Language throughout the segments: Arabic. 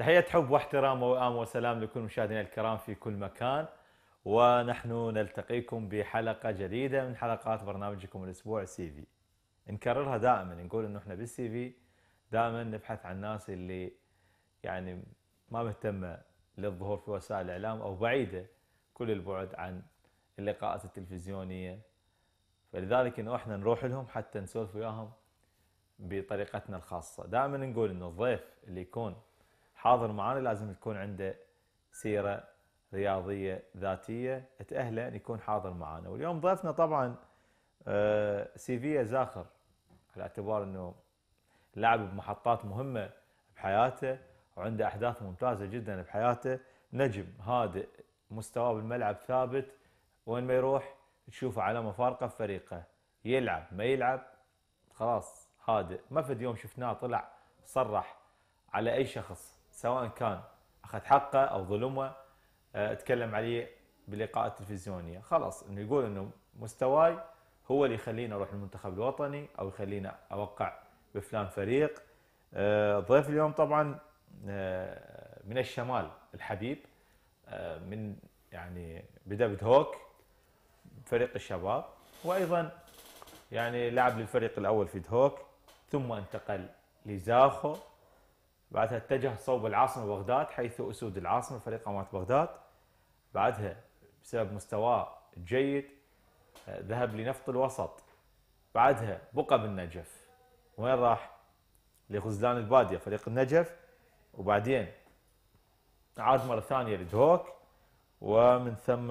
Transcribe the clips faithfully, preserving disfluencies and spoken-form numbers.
تحية حب واحترام ووئام وسلام لكل مشاهدينا الكرام في كل مكان، ونحن نلتقيكم بحلقة جديدة من حلقات برنامجكم الأسبوع السي في. نكررها دائما، نقول إنه إحنا بالسي في دائما نبحث عن الناس اللي يعني ما مهتمة للظهور في وسائل الإعلام أو بعيدة كل البعد عن اللقاءات التلفزيونية، فلذلك إنه إحنا نروح لهم حتى نسولف وياهم بطريقتنا الخاصة. دائما نقول إنه الضيف اللي يكون حاضر معنا لازم تكون عنده سيرة رياضية ذاتية تأهله أن يكون حاضر معنا. واليوم ضيفنا طبعا سي في زاخر، على اعتبار أنه لعب بمحطات مهمة بحياته وعنده أحداث ممتازة جدا بحياته. نجم هادئ، مستواه بالملعب ثابت، وين ما يروح تشوفه علامة فارقة في فريقه. يلعب ما يلعب خلاص هادئ، ما فد يوم شفناه طلع صرح على أي شخص سواء كان أخذ حقه أو ظلمه، أه اتكلم عليه بلقاءات تلفزيونية. خلاص انه يقول انه مستواي هو اللي يخليني اروح المنتخب الوطني او يخليني اوقع بفلان فريق. أه ضيف اليوم طبعا أه من الشمال الحبيب، أه من يعني بدا بدهوك فريق الشباب، وايضا يعني لعب للفريق الاول في دهوك، ثم انتقل لزاخو، بعدها اتجه صوب العاصمة بغداد حيث أسود العاصمة فريق قامات بغداد. بعدها بسبب مستواه الجيد ذهب لنفط الوسط، بعدها بقى بالنجف. وين راح؟ لغزلان البادية فريق النجف، وبعدين عاد مرة ثانية لدهوك، ومن ثم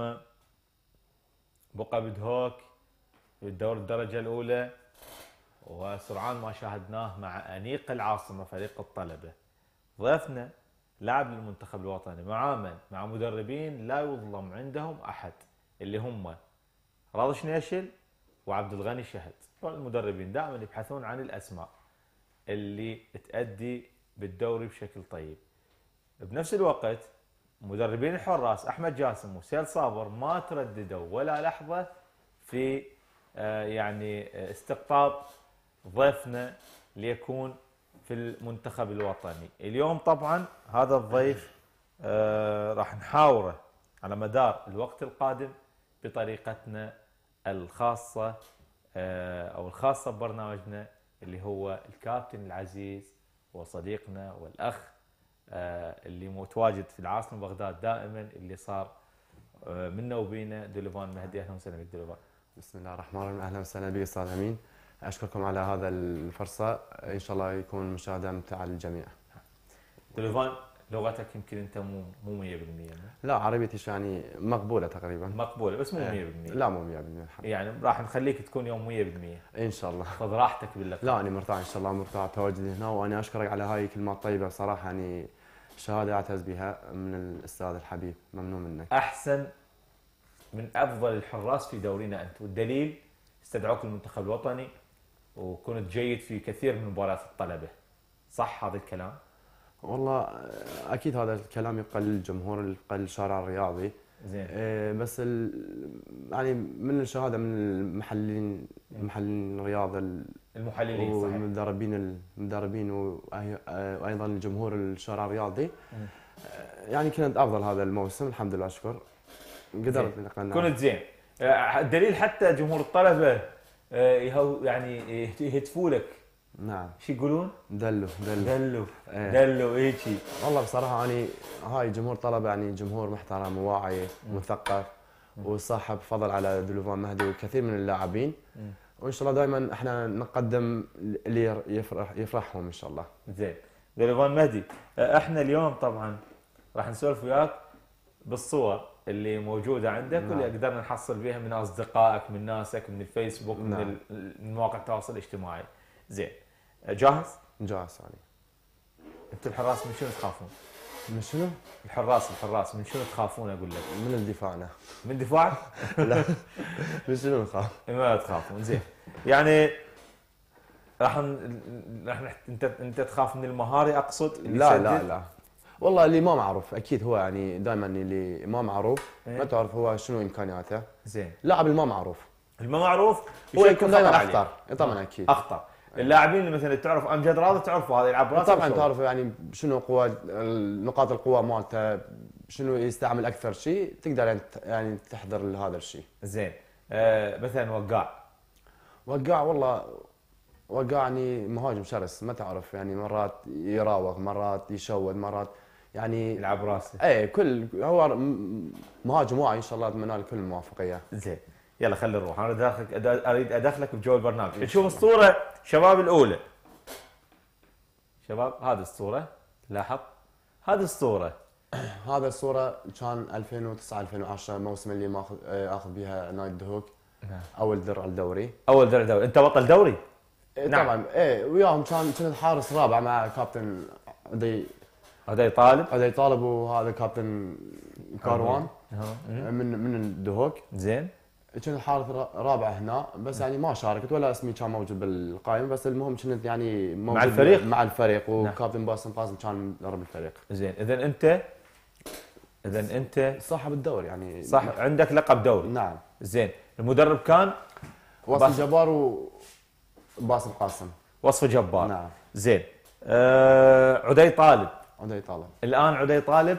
بقى بدهوك بالدور الدرجة الأولى، وسرعان ما شاهدناه مع أنيق العاصمة فريق الطلبة. ضيفنا لاعب للمنتخب الوطني مع من؟ مع مدربين لا يظلم عندهم أحد، اللي هم راضي شنيشل وعبد الغني شهد. المدربين دائما يبحثون عن الأسماء اللي تأدي بالدوري بشكل طيب. بنفس الوقت مدربين الحراس أحمد جاسم وسيل صابر ما ترددوا ولا لحظة في يعني استقطاب ضيفنا ليكون في المنتخب الوطني. اليوم طبعا هذا الضيف آه راح نحاوره على مدار الوقت القادم بطريقتنا الخاصة آه أو الخاصة ببرنامجنا، اللي هو الكابتن العزيز وصديقنا والأخ آه اللي متواجد في العاصمة بغداد دائما، اللي صار آه منا وبينا، دوليفان مهدي. أهلا وسهلا بك دوليفان. بسم الله الرحمن الرحيم. أهلا وسهلا بك أستاذ أمين، أشكركم على هذا الفرصة، إن شاء الله يكون مشاهدة ممتعة للجميع. دوليفان لغتك يمكن أنت مو مو مية بالمية. لا عربيتي يعني مقبولة تقريبا. مقبولة بس مو مية بالمية. لا مو مية بالمية يعني راح نخليك تكون يوم مية بالمية إن شاء الله. خذ راحتك باللقاء. لا أنا مرتاح إن شاء الله، مرتاح تواجدي هنا، وأنا أشكرك على هاي الكلمات الطيبة صراحة، يعني شهادة أعتز بها من الأستاذ الحبيب، ممنون منك. أحسن من أفضل الحراس في دورينا أنت، والدليل استدعوك المنتخب الوطني وكنت جيد في كثير من مباريات الطلبة. صح هذا الكلام؟ والله اكيد هذا الكلام يبقى للجمهور، يبقى للشارع الرياضي. زين. إيه بس يعني من الشهاده من المحللين محللين الرياضه المحللين صحيح، والمدربين المدربين وايضا الجمهور الشارع الرياضي. يعني كنت افضل هذا الموسم الحمد لله، اشكر قدرت كنت زين. الدليل حتى جمهور الطلبه يعني يهتفوا لك. نعم. شو يقولون؟ دلو دلو دلو ايه. دلو هيجي. والله بصراحه يعني هاي جمهور طلبه يعني جمهور محترم وواعي ومثقف وصاحب فضل على دوليفان مهدي وكثير من اللاعبين، وان شاء الله دائما احنا نقدم اللي يفرح يفرحهم ان شاء الله. زين. دوليفان مهدي، احنا اليوم طبعا راح نسولف وياك بالصور اللي موجوده عندك. نعم. واللي قدرنا نحصل بها من اصدقائك، من ناسك، من الفيسبوك. نعم. من مواقع التواصل الاجتماعي. زين. جاهز؟ جاهز يعني. انت الحراس من شنو تخافون؟ من شنو؟ الحراس الحراس من شنو تخافون اقول لك؟ من الدفاعنا. من دفاعك؟ لا من شنو نخاف؟ ما تخافون. زين. يعني راح ن... راح نحت... انت انت تخاف من المهاري اقصد؟ اللي لا يسدد؟ لا لا والله اللي ما معروف اكيد هو يعني دائما اللي ما معروف إيه؟ ما تعرف هو شنو امكانياته. زين. لاعب اللي ما معروف اللي ما معروف هو يكون دائما اخطر. طبعا اكيد اخطر. اللاعبين اللي مثلا تعرف امجد راضي تعرفوا هذا يلعب براسه طبعا تعرف يعني شنو قوة نقاط القوة مالته، شنو يستعمل اكثر شيء تقدر يعني يعني تحضر لهذا الشيء. زين آه مثلا وقاع وقاع والله وقاع يعني مهاجم شرس، ما تعرف يعني مرات يراوغ مرات يشود مرات يعني يلعب راسه. ايه كل هو مهاجم واعي ان شاء الله، اتمنى له كل الموافقيه. زين يلا خلينا نروح، انا ادخلك اريد ادخلك بجو البرنامج. نشوف الصوره شباب الاولى. شباب هذه الصوره لاحظ هذه الصوره هذا الصوره كان ألفين وتسعة ألفين وعشرة الموسم اللي ماخذ اخذ بها نايت دهوك اول درع الدوري. اول درع دوري، انت بطل دوري؟ إيه نعم. طبعا ايه وياهم كان كنت حارس رابع مع كابتن عدي عدي طالب عدي طالب وهذا كابتن كاروان من من الدهوك. زين كنت حارس رابع هنا بس يعني ما شاركت ولا اسمي كان موجود بالقائمه، بس المهم كنت يعني موجود مع الفريق مع الفريق وكابتن باسم قاسم كان مدرب الفريق. زين اذا انت اذا انت صاحب الدوري يعني صح عندك لقب دوري. نعم. زين المدرب كان وصف جبار وباسم قاسم. وصف جبار. نعم. زين آه عدي طالب. عدي طالب الان عدي طالب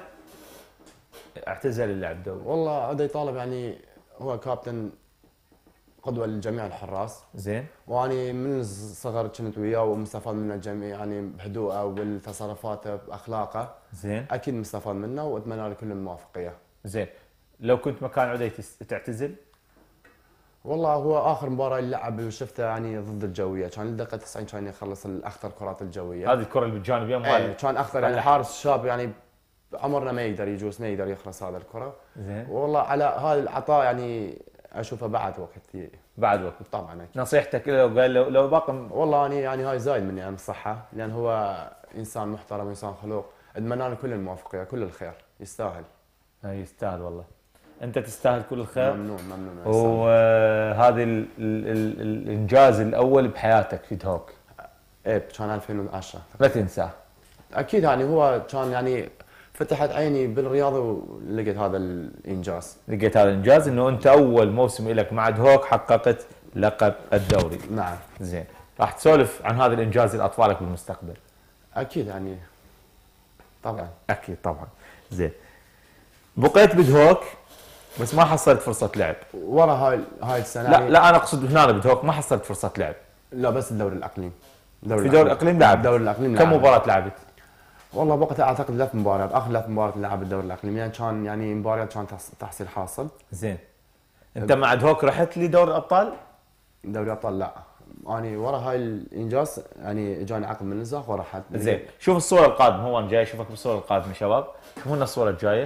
اعتزل اللعب دوري. والله عدي طالب يعني هو كابتن قدوه لجميع الحراس. زين واني من الصغر كنت وياه ومستفاد منه الجميع يعني بهدوءه وبالتصرفاته باخلاقه. زين اكيد مستفاد منه واتمنى له كل الموافقيه. زين لو كنت مكان عدي تعتزل؟ والله هو اخر مباراه اللي لعب شفته يعني ضد الجويه، كان الدقيقه تسعين كان يخلص الاخطر كرات الجويه. هذه الكره اللي بالجانبيه مال ايه كان اخطر يعني حارس شاب يعني عمرنا ما يقدر يجوز ما يقدر يخلص هذا الكره. زين والله على هذا العطاء يعني اشوفه بعد وقت بعد وقت طبعا أكيد. نصيحتك لو قال لو, لو باقي والله اني يعني هاي زايد مني عن الصحه، لان هو انسان محترم انسان خلوق، اتمنى له كل الموافقيه كل الخير، يستاهل. يستاهل والله، انت تستاهل كل الخير. ممنون ممنون. وهذا ال ال ال الانجاز الاول بحياتك في دهوك. ايه كان ألفين وعشرة لا تنساه. اكيد يعني هو كان يعني فتحت عيني بالرياضه ولقيت هذا الانجاز. لقيت هذا الانجاز انه انت اول موسم لك مع دهوك حققت لقب الدوري. نعم. زين راح تسولف عن هذا الانجاز لاطفالك بالمستقبل. اكيد يعني طبعا. اكيد طبعا. زين بقيت بدهوك بس ما حصلت فرصه لعب. ورا هاي هاي السنه لا لا انا اقصد هنا بدهوك ما حصلت فرصه لعب. لا بس الدوري الاقليمي. في دوري الاقليم لعب. دوري الاقليم كم مباراه لعبت؟ والله وقتها اعتقد ثلاث مباريات، اخر ثلاث مباريات لعب الدوري الاقليمي يعني كان يعني مباريات كان تحصيل حاصل. زين انت مع دهوك رحت لدوري الابطال؟ دوري الابطال لا، اني ورا هاي الانجاز يعني اجاني عقد من الزاخ ورحت. زين شوف الصوره القادمه، هو انا جاي اشوفك بالصوره القادمه شباب، شوفوا لنا الصوره الجايه.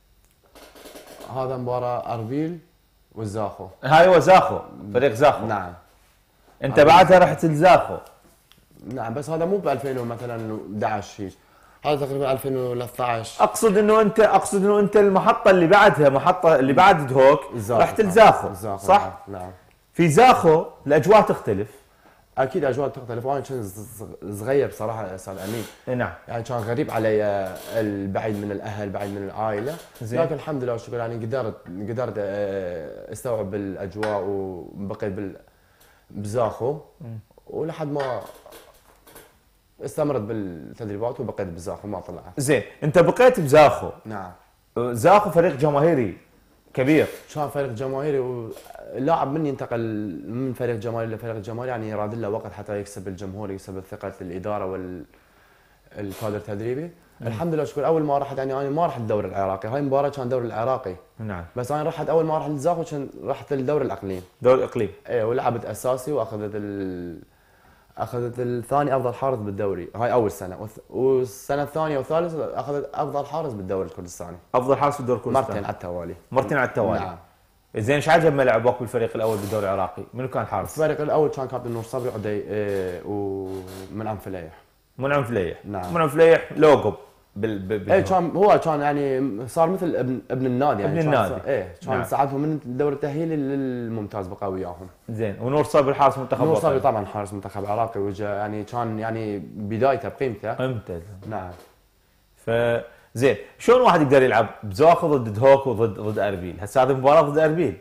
هذا مباراه اربيل والزاخو. هاي هو زاخو، فريق زاخو. نعم. انت بعدها رحت لزاخو. نعم بس هذا مو ب ألفين مثلا أحد عشر هيك، هذا تقريبا ألفين وثلاثة عشر. اقصد انه انت اقصد انه انت المحطه اللي بعدها محطه اللي بعد دهوك رحت لزاخو صح؟ نعم. في زاخو الاجواء تختلف. اكيد اجواء تختلف، وانا كنت صغير بصراحه استاذ امين. نعم. يعني كان غريب علي البعيد من الاهل بعيد من العائله. زين. لكن الحمد لله والشكر يعني قدرت قدرت استوعب الاجواء وبقيت بال بزاخو ولحد ما استمرت بالتدريبات وبقيت بزاخو ما طلعت. زين انت بقيت بزاخو. نعم. زاخو فريق جماهيري كبير. كان فريق جماهيري ولاعب من ينتقل من فريق جماهيري لفريق جماهيري يعني يراد له وقت حتى يكسب الجمهور يكسب ثقه الاداره والكادر التدريبي. الحمد لله شكرا. اول ما رحت يعني انا ما رحت الدوري العراقي، هاي المباراه كان الدوري العراقي. نعم. بس انا رحت اول ما رحت لزاخو كان رحت الدوري الاقليم. دوري الاقليم. ايه ولعبت اساسي واخذت ال... اخذت الثاني افضل حارس بالدوري، هاي اول سنه، والسنه الثانيه والثالثه اخذت افضل حارس بالدوري الكردستاني. افضل حارس بالدوري الكردستاني مرتين على التوالي. مرتين على التوالي. نعم. زين ايش عجب ما لعبوك بالفريق الاول بالدوري العراقي؟ منو كان حارس؟ الفريق الاول كان كابتن نور صبري عدي إيه ومنعم فليح. منعم فليح. نعم. منعم فليح لوقب بال بال ايه كان هو كان يعني صار مثل ابن ابن النادي يعني. ابن النادي. ايه كان نعم. ساعدهم من الدوري التاهيلي للممتاز بقى وياهم. زين ونور صبري حارس منتخب نور صبري طبعا حارس منتخب عراقي وجا يعني كان يعني بدايته بقيمته. قيمته. نعم. ف زين شلون واحد يقدر يلعب بزاخو ضد دهوك وضد ضد اربيل؟ هسه هذه مباراه ضد اربيل.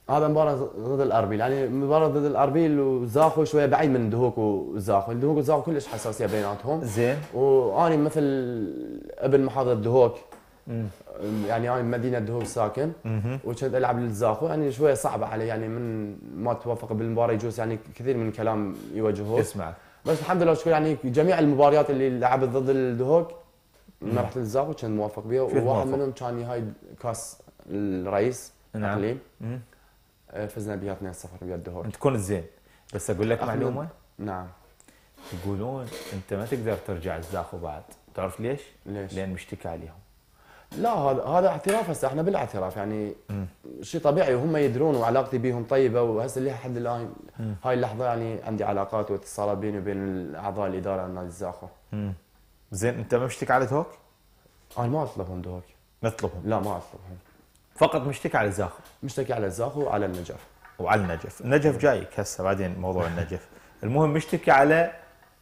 هذا مباراة ضد الاربيل، يعني مباراة ضد الاربيل وزاخو شويه بعيد من دهوك وزاخو، الدهوك وزاخو كلش حساسيه بيناتهم. زين. واني مثل ابن محافظه دهوك، يعني انا بمدينه دهوك ساكن، وكنت العب للزاخو، يعني شويه صعبه علي، يعني من ما توفق بالمباراه يجوز يعني كثير من الكلام يواجهوه. اسمع، بس الحمد لله شكرا، يعني جميع المباريات اللي لعبت ضد الدهوك ما رحت للزاخو كنت موفق بها، وواحد منهم كان هاي كاس الرئيس الاقليم. نعم. فزنا بها اثنين صفر ويا الدهوك. انت كنت زين، بس اقول لك معلومه. نعم. يقولون انت ما تقدر ترجع الزاخو بعد، تعرف ليش؟ ليش؟ لان مشتكي عليهم. لا هذا هذا اعتراف، هسه احنا بالاعتراف يعني شيء طبيعي، وهم يدرون وعلاقتي بهم طيبه، وهسه لحد الان هاي اللحظه يعني عندي علاقات واتصالات بيني وبين اعضاء الاداره نادي الزاخو. امم زين، انت ما مشتكي على دهوك؟ انا ما اطلبهم دهوك. ما تطلبهم؟ لا ما اطلبهم، فقط مشتكي على الزاخو. مشتكي على الزاخو وعلى النجف. وعلى النجف، النجف جايك هسه بعدين موضوع النجف. المهم مشتكي على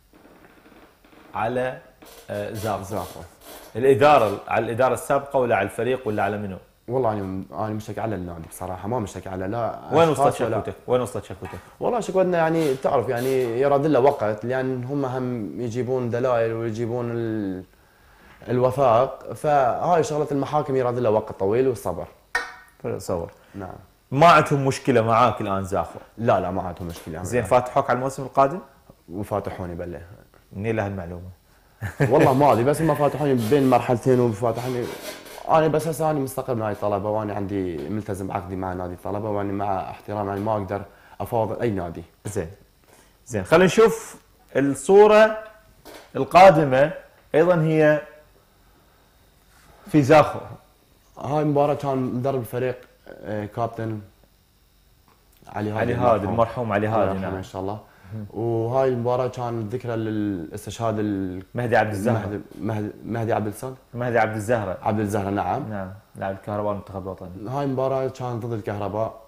على آه زاخو. زاخو. الاداره، على الاداره السابقه ولا على الفريق ولا على منو؟ والله انا انا مشتكي على النادي بصراحه، ما مشتكي على لا. وين وصلت شكوتك؟ وين وصلت شكوتك؟ والله شكوتنا يعني تعرف يعني يراد له وقت، لان هم هم يجيبون دلائل ويجيبون ال... الوثائق، فهاي شغله المحاكم يراد لها وقت طويل والصبر. صور. نعم. ما عندهم مشكله معاك الان زاخو؟ لا لا ما عندهم مشكله. زين، فاتحوك على الموسم القادم؟ وفاتحوني بله. منين له هالمعلومه؟ والله ما ادري، بس هم فاتحوني بين مرحلتين وفاتحوني. انا بس هسه انا مستقل مع الطلبه، وانا عندي ملتزم عقدي مع نادي الطلبه، وانا مع احترام يعني ما اقدر افاوض اي نادي. زين. زين، خلينا نشوف الصوره القادمه ايضا هي في زاخو. هاي المباراه كان مدرب الفريق كابتن علي هادي. علي هادي المرحوم علي هادي. نعم ان شاء الله. وهاي المباراه كانت ذكرى للاستشهاد مهدي عبد الزهره. مهدي مهدي عبد الصاد مهدي عبد الزهره. عبد الزهره نعم. نعم، لاعب الكهرباء المنتخب الوطني. هاي المباراه كانت ضد الكهرباء.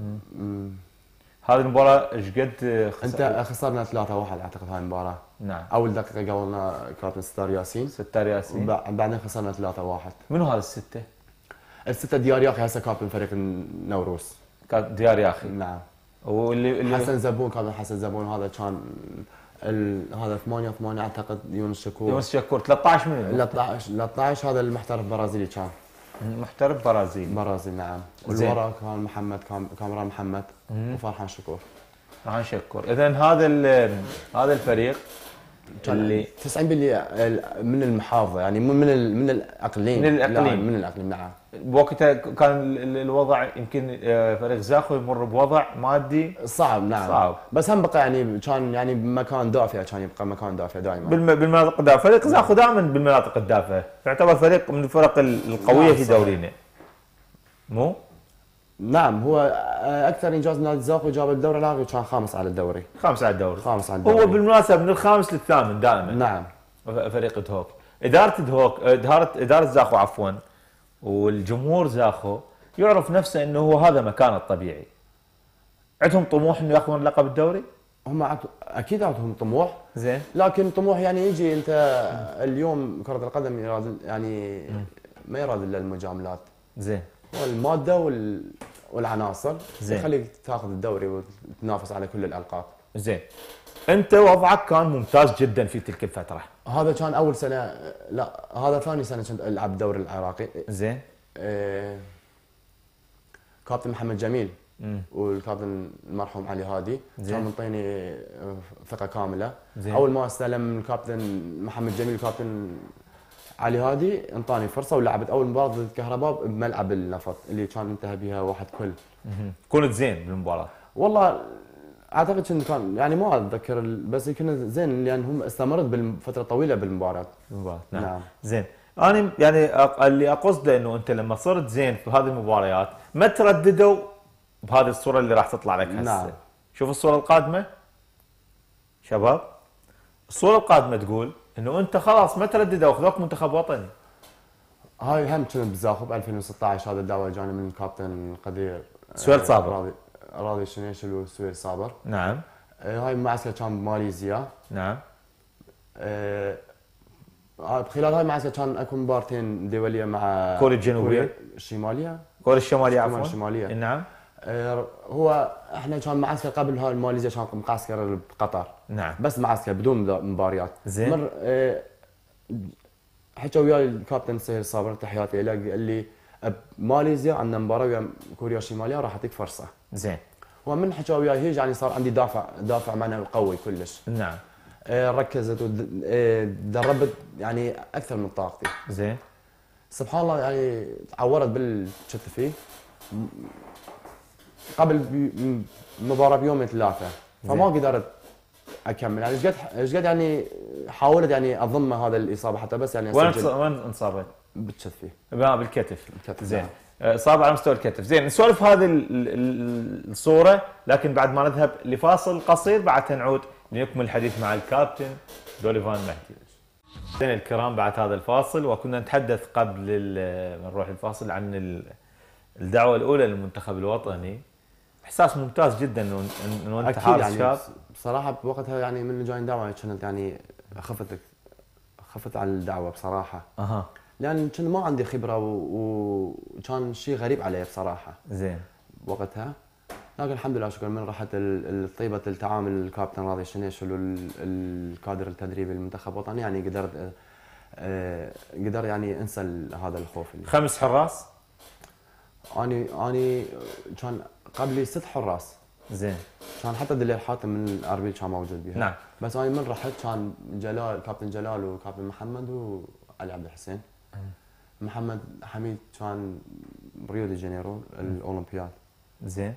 هذه المباراه ايش قد خسر؟ انت خسرنا ثلاثة واحد اعتقد هاي المباراه. نعم. اول دقيقه قولنا كابتن ستار ياسين. ستار ياسين. بعدين خسرنا ثلاثة واحد. منو هذا السته؟ السته ديار ياخي هسه كابتن فريق النوروس. كان ديار ياخي. نعم. واللي اللي حسن زبون، كابتن حسن زبون هذا كان ال... هذا ثمانية ثمانية اعتقد. يونس شكور. يونس شكور. ثلاثة عشر منو؟ ثلاثة عشر ثلاثة عشر هذا المحترف برازيلي كان. محترف برازيلي. برازيلي نعم. والورا كان محمد كام... كاميران محمد وفرحان شكور. فرحان شكور. اذا هذا هذا الفريق اللي تسعين بالمئة من المحافظه، يعني من ال... من الاقليم. من الاقليم. من الاقليم نعم. بوقتها كان الوضع يمكن فريق زاخو يمر بوضع مادي صعب. نعم صعب، بس هم بقى يعني كان يعني بمكان دافع، كان يبقى مكان دافع دائما بالمناطق الدافئه. فريق زاخو دائما بالمناطق الدافئه، يعتبر فريق من الفرق القويه في دورينا. مو؟ نعم. هو اكثر انجاز نادي زاخو جاب الدوري العراقي، كان خامس على الدوري. خامس على الدوري. خامس على الدوري. هو بالمناسبه من الخامس للثامن دائما. نعم. فريق دهوك، اداره دهوك، اداره اداره زاخو عفوا، والجمهور زاخو يعرف نفسه انه هو هذا مكانه الطبيعي. عندهم طموح انه ياخذون لقب الدوري؟ هم عدو... اكيد عندهم طموح. زين. لكن طموح يعني يجي انت اليوم كرة القدم يراد يعني ما يراد الا المجاملات. زين. والماده وال... والعناصر زين يخليك تاخذ الدوري وتنافس على كل الالقاب. زين. انت وضعك كان ممتاز جدا في تلك الفتره. هذا كان اول سنه، لا هذا ثاني سنه كنت العب الدوري العراقي. زين. إيه... كابتن محمد جميل مم. والكابتن المرحوم علي هادي كان منطيني ثقه كامله. زين. اول ما استلم من الكابتن محمد جميل الكابتن علي هادي انطاني فرصه، ولعبت اول مباراه ضد الكهرباء بملعب النفط اللي كان انتهى بها واحد كل. كنت زين بالمباراه؟ والله اعتقد كنت كان يعني ما اتذكر، بس كنا زين لان هم استمرت بالفتره طويله بالمباراه. بالمباراه نعم. نعم. زين. انا يعني اللي اقصده انه انت لما صرت زين في هذه المباريات ما ترددوا بهذه الصوره اللي راح تطلع لك هسه. نعم. شوف الصوره القادمه شباب. الصوره القادمه تقول انه انت خلاص ما ترددوا واخذوك منتخب وطني. هاي هم كنت بزاخو ب ألفين وستة عشر، هذا الدعوه جاني من الكابتن القدير سويل صابر. راضي راضي شنيشل وسويل صابر. نعم. هاي المعسكر كان بماليزيا. نعم. أه خلال هاي المعسكر كان اكو مبارتين دوليه مع كوريا الجنوبيه. كوريا الشماليه. كوريا الشماليه عفوا. الشماليه. نعم. آه، هو احنا كان معسكر قبل هاي ماليزيا، كان معسكر بقطر. نعم. بس معسكر بدون مباريات. زين. مر آه، حكى وياي الكابتن سهيل صابر، تحياتي له، قال لي بماليزيا عندنا مباراه ويا كوريا الشماليه راح اعطيك فرصه. زين. ومن حكى وياي هيك يعني صار عندي دافع دافع معنوي قوي كلش. نعم. آه، ركزت ودربت يعني اكثر من طاقتي. زين. سبحان الله يعني تعورت بالكتفي قبل بي- مباراه بيومين ثلاثه، فما قدرت اكمل. يعني ايش قد ايش قد يعني حاولت يعني اضم هذا الاصابه حتى بس يعني وين اسجل وين انصابت؟ بالكتفي. اه بالكتف. بالكتف. زين. نعم. اصابه على مستوى الكتف. زين، نسولف هذه ال- ال- الصوره، لكن بعد ما نذهب لفاصل قصير بعدها نعود لنكمل الحديث مع الكابتن دوليفان مهدي. مشاهدينا الكرام، بعد هذا الفاصل وكنا نتحدث قبل ال- ما نروح الفاصل عن ال- الدعوه الاولى للمنتخب الوطني. احساس ممتاز جدا انه انه انت اكيد حارس يعني شاب. بصراحه بوقتها يعني من جاي دعوه كنت يعني خفت خفت على الدعوه بصراحه. اها. لان كنت ما عندي خبره و- وكان شيء غريب علي بصراحه زين. وقتها. لكن الحمد لله شكرا من رحت ال- طيبه التعامل الكابتن راضي الشنيشل والكادر التدريبي المنتخب الوطني، يعني قدرت آه، قدر يعني انسى هذا الخوف اللي. خمس حراس. اني اني كان قبلي ست حراس. زين. كان حتى دليل حاتم من الاربيل كان موجود بها. نعم. بس انا من رحت كان جلال كابتن جلال وكابتن محمد وعلي عبد الحسين. محمد حميد كان بريو دي جانيرو الاولمبياد. زين.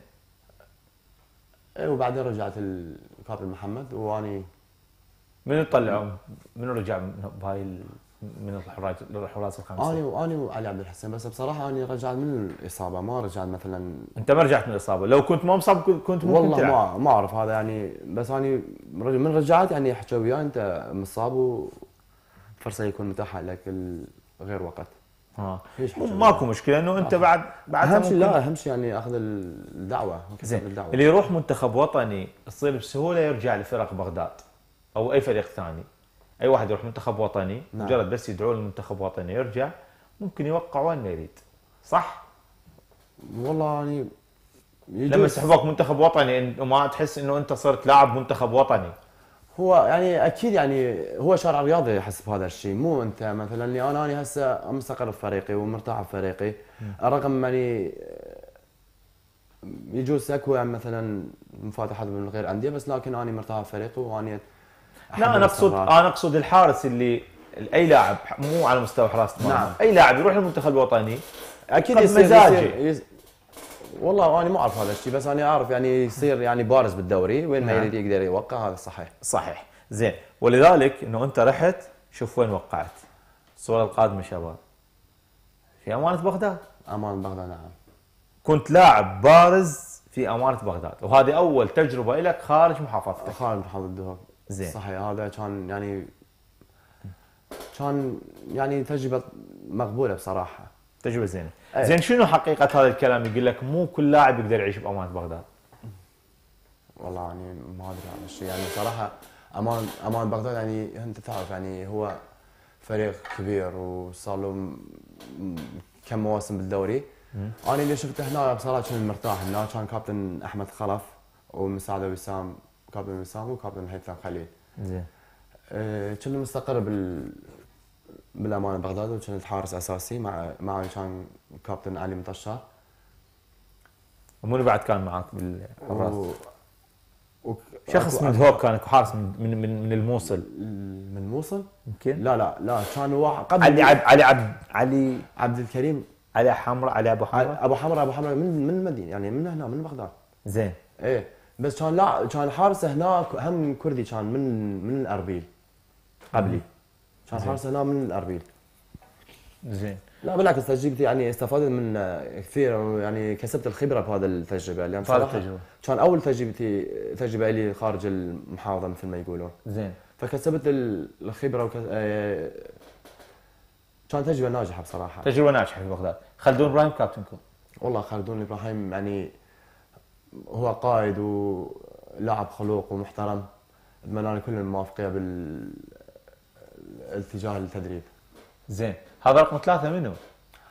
اي وبعدين رجعت الكابتن محمد واني. من طلعوا من رجع بهاي ال- من الحراس الحراس الخمسه؟ اني واني وعلي عبد الحسين. بس بصراحه اني رجعت من الاصابه، ما رجعت مثلا. انت ما رجعت من الاصابه، لو كنت ما مصاب كنت ممكن والله تلعب. ما ما اعرف هذا يعني. بس اني من رجعت يعني حكوا وياي انت مصاب وفرصه يكون متاحه لك غير وقت. ها. ليش حكوا ماكو مشكله انه انت بعد بعد اهم شيء لا اهم شيء يعني اخذ الدعوه. زين. الدعوة. اللي يروح منتخب وطني تصير بسهوله يرجع لفرق بغداد او اي فريق ثاني. اي واحد يروح منتخب وطني نعم. مجرد بس يدعوه للمنتخب وطني يرجع، ممكن يوقع وين ما يريد. صح؟ والله يعني لما يسحبوك منتخب وطني وما تحس انه انت صرت لاعب منتخب وطني. هو يعني اكيد يعني هو شارع رياضي يحس بهذا الشيء، مو انت مثلا اللي انا انا هسه مستقر بفريقي ومرتاح بفريقي، الرغم يعني يجوز اكو يعني مثلا مفاتحات من غير انديه، بس لكن انا مرتاح بفريقي واني. لا انا اقصد انا اقصد الحارس اللي اي لاعب مو على مستوى حراسه المرمى. نعم. اي لاعب يروح المنتخب الوطني اكيد قد يصير, مزاجي. يصير, يصير والله انا ما اعرف هذا الشيء، بس انا اعرف يعني يصير يعني بارز بالدوري وين ما نعم. يريد يقدر يوقع. هذا صحيح. صحيح. زين. ولذلك انه انت رحت شوف وين وقعت. الصوره القادمه شباب في امانه بغداد. امان بغداد. نعم. كنت لاعب بارز في امانه بغداد، وهذه اول تجربه لك خارج محافظتك. خالد محمد الدهوك. زين. صحيح. هذا كان يعني كان يعني تجربه مقبوله بصراحه. تجربه زينه. أيه. زين، شنو حقيقه هذا الكلام؟ يقول لك مو كل لاعب يقدر يعيش بامانه بغداد. والله يعني ما ادري عن الشيء يعني صراحه. امان امان بغداد يعني انت تعرف يعني هو فريق كبير وصار له م- م- كم مواسم بالدوري. انا اللي شفته هنا بصراحه كنت مرتاح. هنا كان كابتن احمد خلف ومساعده وسام، كابتن وسام وكابتن هيثم خليل. زين. أه كنت مستقر بال بالامانه بغداد، وكنت حارس اساسي مع معي كان كابتن علي مطشار. ومنو بعد كان معك بالحراس؟ و... و... شخص من هوك كان حارس من من من, من الموصل. من الموصل؟ يمكن. لا لا لا كان واحد قبل علي عبد علي عبد علي عبد الكريم علي حمراء علي ابو حمراء. ابو حمراء ابو حمراء من من المدينه يعني من هنا من بغداد. زين. ايه بس كان لا كان حارسه هناك هم كردي كان من من الاربيل قبلي. كان حارسه هنا من الاربيل. زين. لا بالعكس تجربتي يعني استفدت من كثير يعني كسبت الخبره بهذا التجربه لان هذا صراحه التجربة. كان اول تجربتي تجربه لي خارج المحافظه مثل ما يقولون. زين. فكسبت الخبره وك... آه، كانت تجربه ناجحه بصراحه. تجربه ناجحه في بغداد. خلدون ابراهيم كابتنكم. والله خالدون ابراهيم يعني هو قائد ولاعب خلوق ومحترم. اتمنى له كل الموافقيه بالاتجاه التدريب. زين. هذا رقم ثلاثه منو؟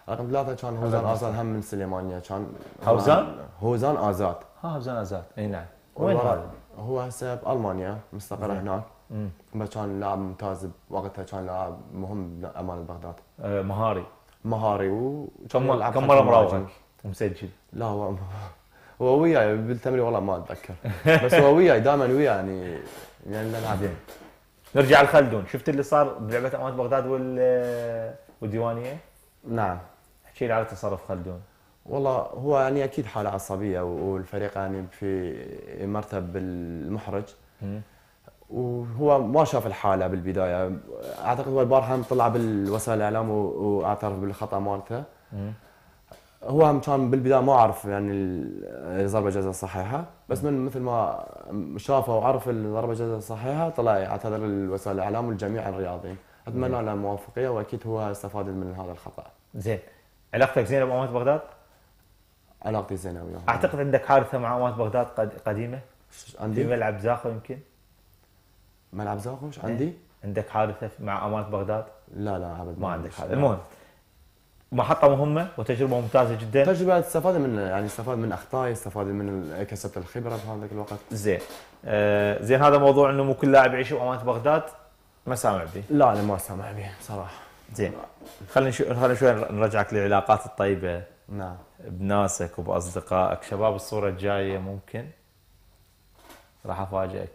رقم ثلاثة كان هوزان آزاد هم من سليمانية كان. هوزان؟ هوزان آزاد. ها هوزان آزاد، اي نعم. وين هذا؟ هو هسه بألمانيا مستقر هناك. امم. بس كان لاعب ممتاز بوقتها، كان لاعب مهم بأمانة بغداد. آه مهاري. مهاري و كم كم مرة مراوغك ومسجل؟ لا هو هو وياي بالتمرين والله ما اتذكر. بس هو وياي دائما وياي يعني يعني نلعب. زين. نرجع لخلدون، شفت اللي صار بلعبة أمانة بغداد وال والديوانية؟ نعم. احكي لي على تصرف خلدون. والله هو يعني اكيد حالة عصبية والفريق يعني في مرتب المحرج. امم. وهو ما شاف الحالة بالبداية، اعتقد هو البارحة طلع بالوسائل الاعلام واعترف بالخطأ مالته. امم. هو هم كان بالبدايه ما عرف يعني الضربه جزاء الصحيحه، بس من مثل ما شافه وعرف الضربه جزاء الصحيحه طلع يعتذر لوسائل الاعلام والجميع الرياضيين. اتمنى له الموفقيه واكيد هو استفاد من هذا الخطا. زين. علاقتك زينه بأمانة بغداد؟ علاقتي زينه وياهم. اعتقد عندك حادثه مع أمانة بغداد قديمه. عندي في ملعب زاخو يمكن. ملعب زاخوش عندي؟ عندك حادثه مع أمانة بغداد؟ لا لا ابدا ما عندك حادثه. المهم محطة مهمة وتجربة ممتازة جدا. تجربة استفاد من يعني استفاد من اخطائي، استفاد من كسبت الخبرة في هذاك الوقت. زين. آه زين هذا موضوع انه مو كل لاعب يعيش بأمانة بغداد ما سامع به. لا انا ما سامع به بصراحة. زين. خلينا شو خلينا شوي نرجعك للعلاقات الطيبة. نعم. بناسك وبأصدقائك، شباب الصورة الجاية ممكن راح افاجئك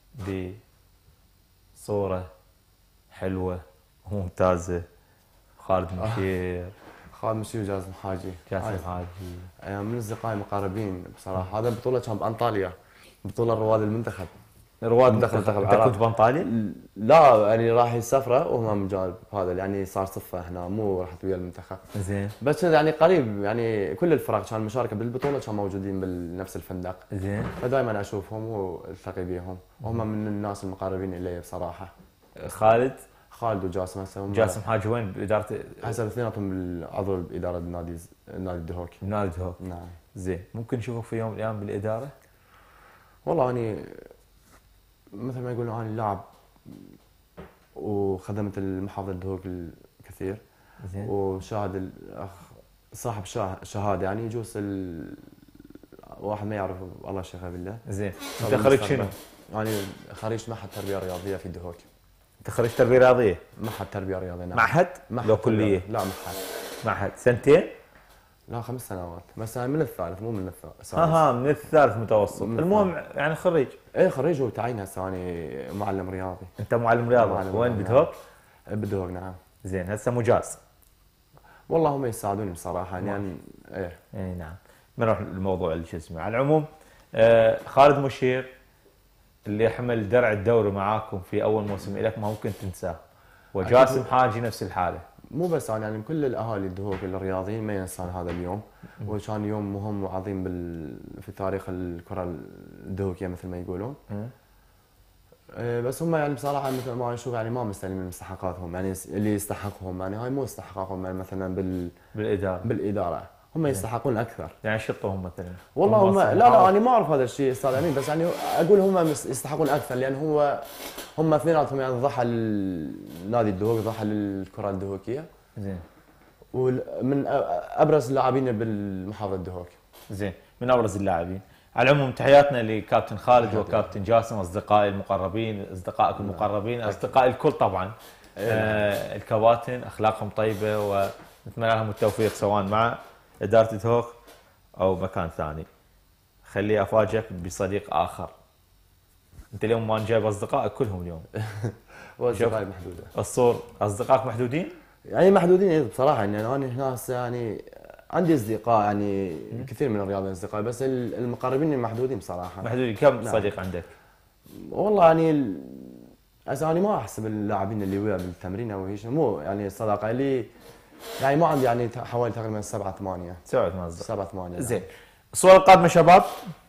بصورة حلوة وممتازة. خالد مشير. خالد مشير وجاسم حاجي. جاسم حاجي من اصدقائي المقربين بصراحه. هذا بطوله كان بانطاليا، بطوله رواد المنتخب. رواد منتخب منتخب منتخب انت كنت بانطاليا؟ لا يعني راح السفره وهم جانب هذا يعني صار صفه هنا، مو رحت ويا المنتخب. زين. بس يعني قريب يعني كل الفرق كان مشاركه بالبطوله كان موجودين بنفس الفندق. زين. فدائما اشوفهم والتقي بيهم، وهم من الناس المقربين الي بصراحه. خالد خالد وجاسم هسه. جاسم حاجي وين باداره؟ هسه الاثنيناتهم بالعضو باداره نادي نادي الدهوك. نادي الدهوك. نعم. زين. ممكن نشوفك في يوم من الايام بالاداره؟ والله اني مثل ما يقولوا اني لاعب وخدمت المحافظه الدهوك الكثير. زين. وشاهد الاخ صاحب شهاده يعني يجوز ال... واحد ما يعرف الله شيخه بالله. زين. انت خريج شنو؟ يعني خريج معهد تربيه رياضيه في الدهوك. انت خريج تربيه رياضيه؟ معهد تربيه رياضيه. نعم. معهد؟ لو كليه؟ لا معهد. معهد سنتين؟ لا خمس سنوات، بس انا من الثالث مو من الثالث. اها من الثالث متوسط. المهم يعني خريج. ايه خريج وتعين هسه اني معلم رياضي. انت معلم رياضي وين بدهوك؟ بدهوك نعم. زين هسه مجاز. والله هم يساعدوني بصراحه يعني ايه. اي نعم. بنروح للموضوع اللي شو اسمه. على العموم آه خالد مشير اللي حمل درع الدوري معاكم في اول موسم لك ما ممكن تنساه، وجاسم حاجي نفس الحاله. مو بس انا يعني كل الاهالي الدهوك الرياضيين ما ينسون هذا اليوم، وكان يوم مهم وعظيم بال... في تاريخ الكره الدهوكيه مثل ما يقولون. بس هم يعني بصراحه مثل ما اشوف يعني ما مستلمين مستحقاتهم، يعني اللي يستحقهم يعني هاي مو استحقاقهم يعني مثلا بال بالاداره بالاداره هم يستحقون اكثر. يعني شطهم مثلا. والله هم لا لا انا ما اعرف هذا الشيء استاذ امين، بس يعني اقول هم يستحقون اكثر لان هو هم اثنيناتهم يعني ضحى النادي الدهوك، ضحى للكره الدهوكيه. زين. ومن ابرز اللاعبين بالمحافظه الدهوك. زين من ابرز اللاعبين. على العموم تحياتنا لكابتن خالد وكابتن جاسم، اصدقائي المقربين، اصدقائك المقربين، اصدقاء الكل طبعا. آه الكباتن اخلاقهم طيبه ونتمنى لهم التوفيق سواء مع اداره الدهوك او مكان ثاني. خلي افاجئك بصديق اخر. انت اليوم ما جايب اصدقائك كلهم اليوم. واصدقائي محدوده. الصور اصدقائك محدودين؟ يعني محدودين بصراحه يعني انا هنا يعني عندي اصدقاء يعني كثير من الرياضيين اصدقائي، بس المقربين محدودين بصراحه. محدودين. كم صديق عندك؟ والله يعني هسه انا ما احسب اللاعبين اللي ويا بالتمرين او شيء، مو يعني الصداقه لي يعني ما عندي يعني حوالي تقريبا سبعة ثمانية. سبعة ثمانية اصدقاء. سبعة ثمانية. زين. الصور القادمه شباب؟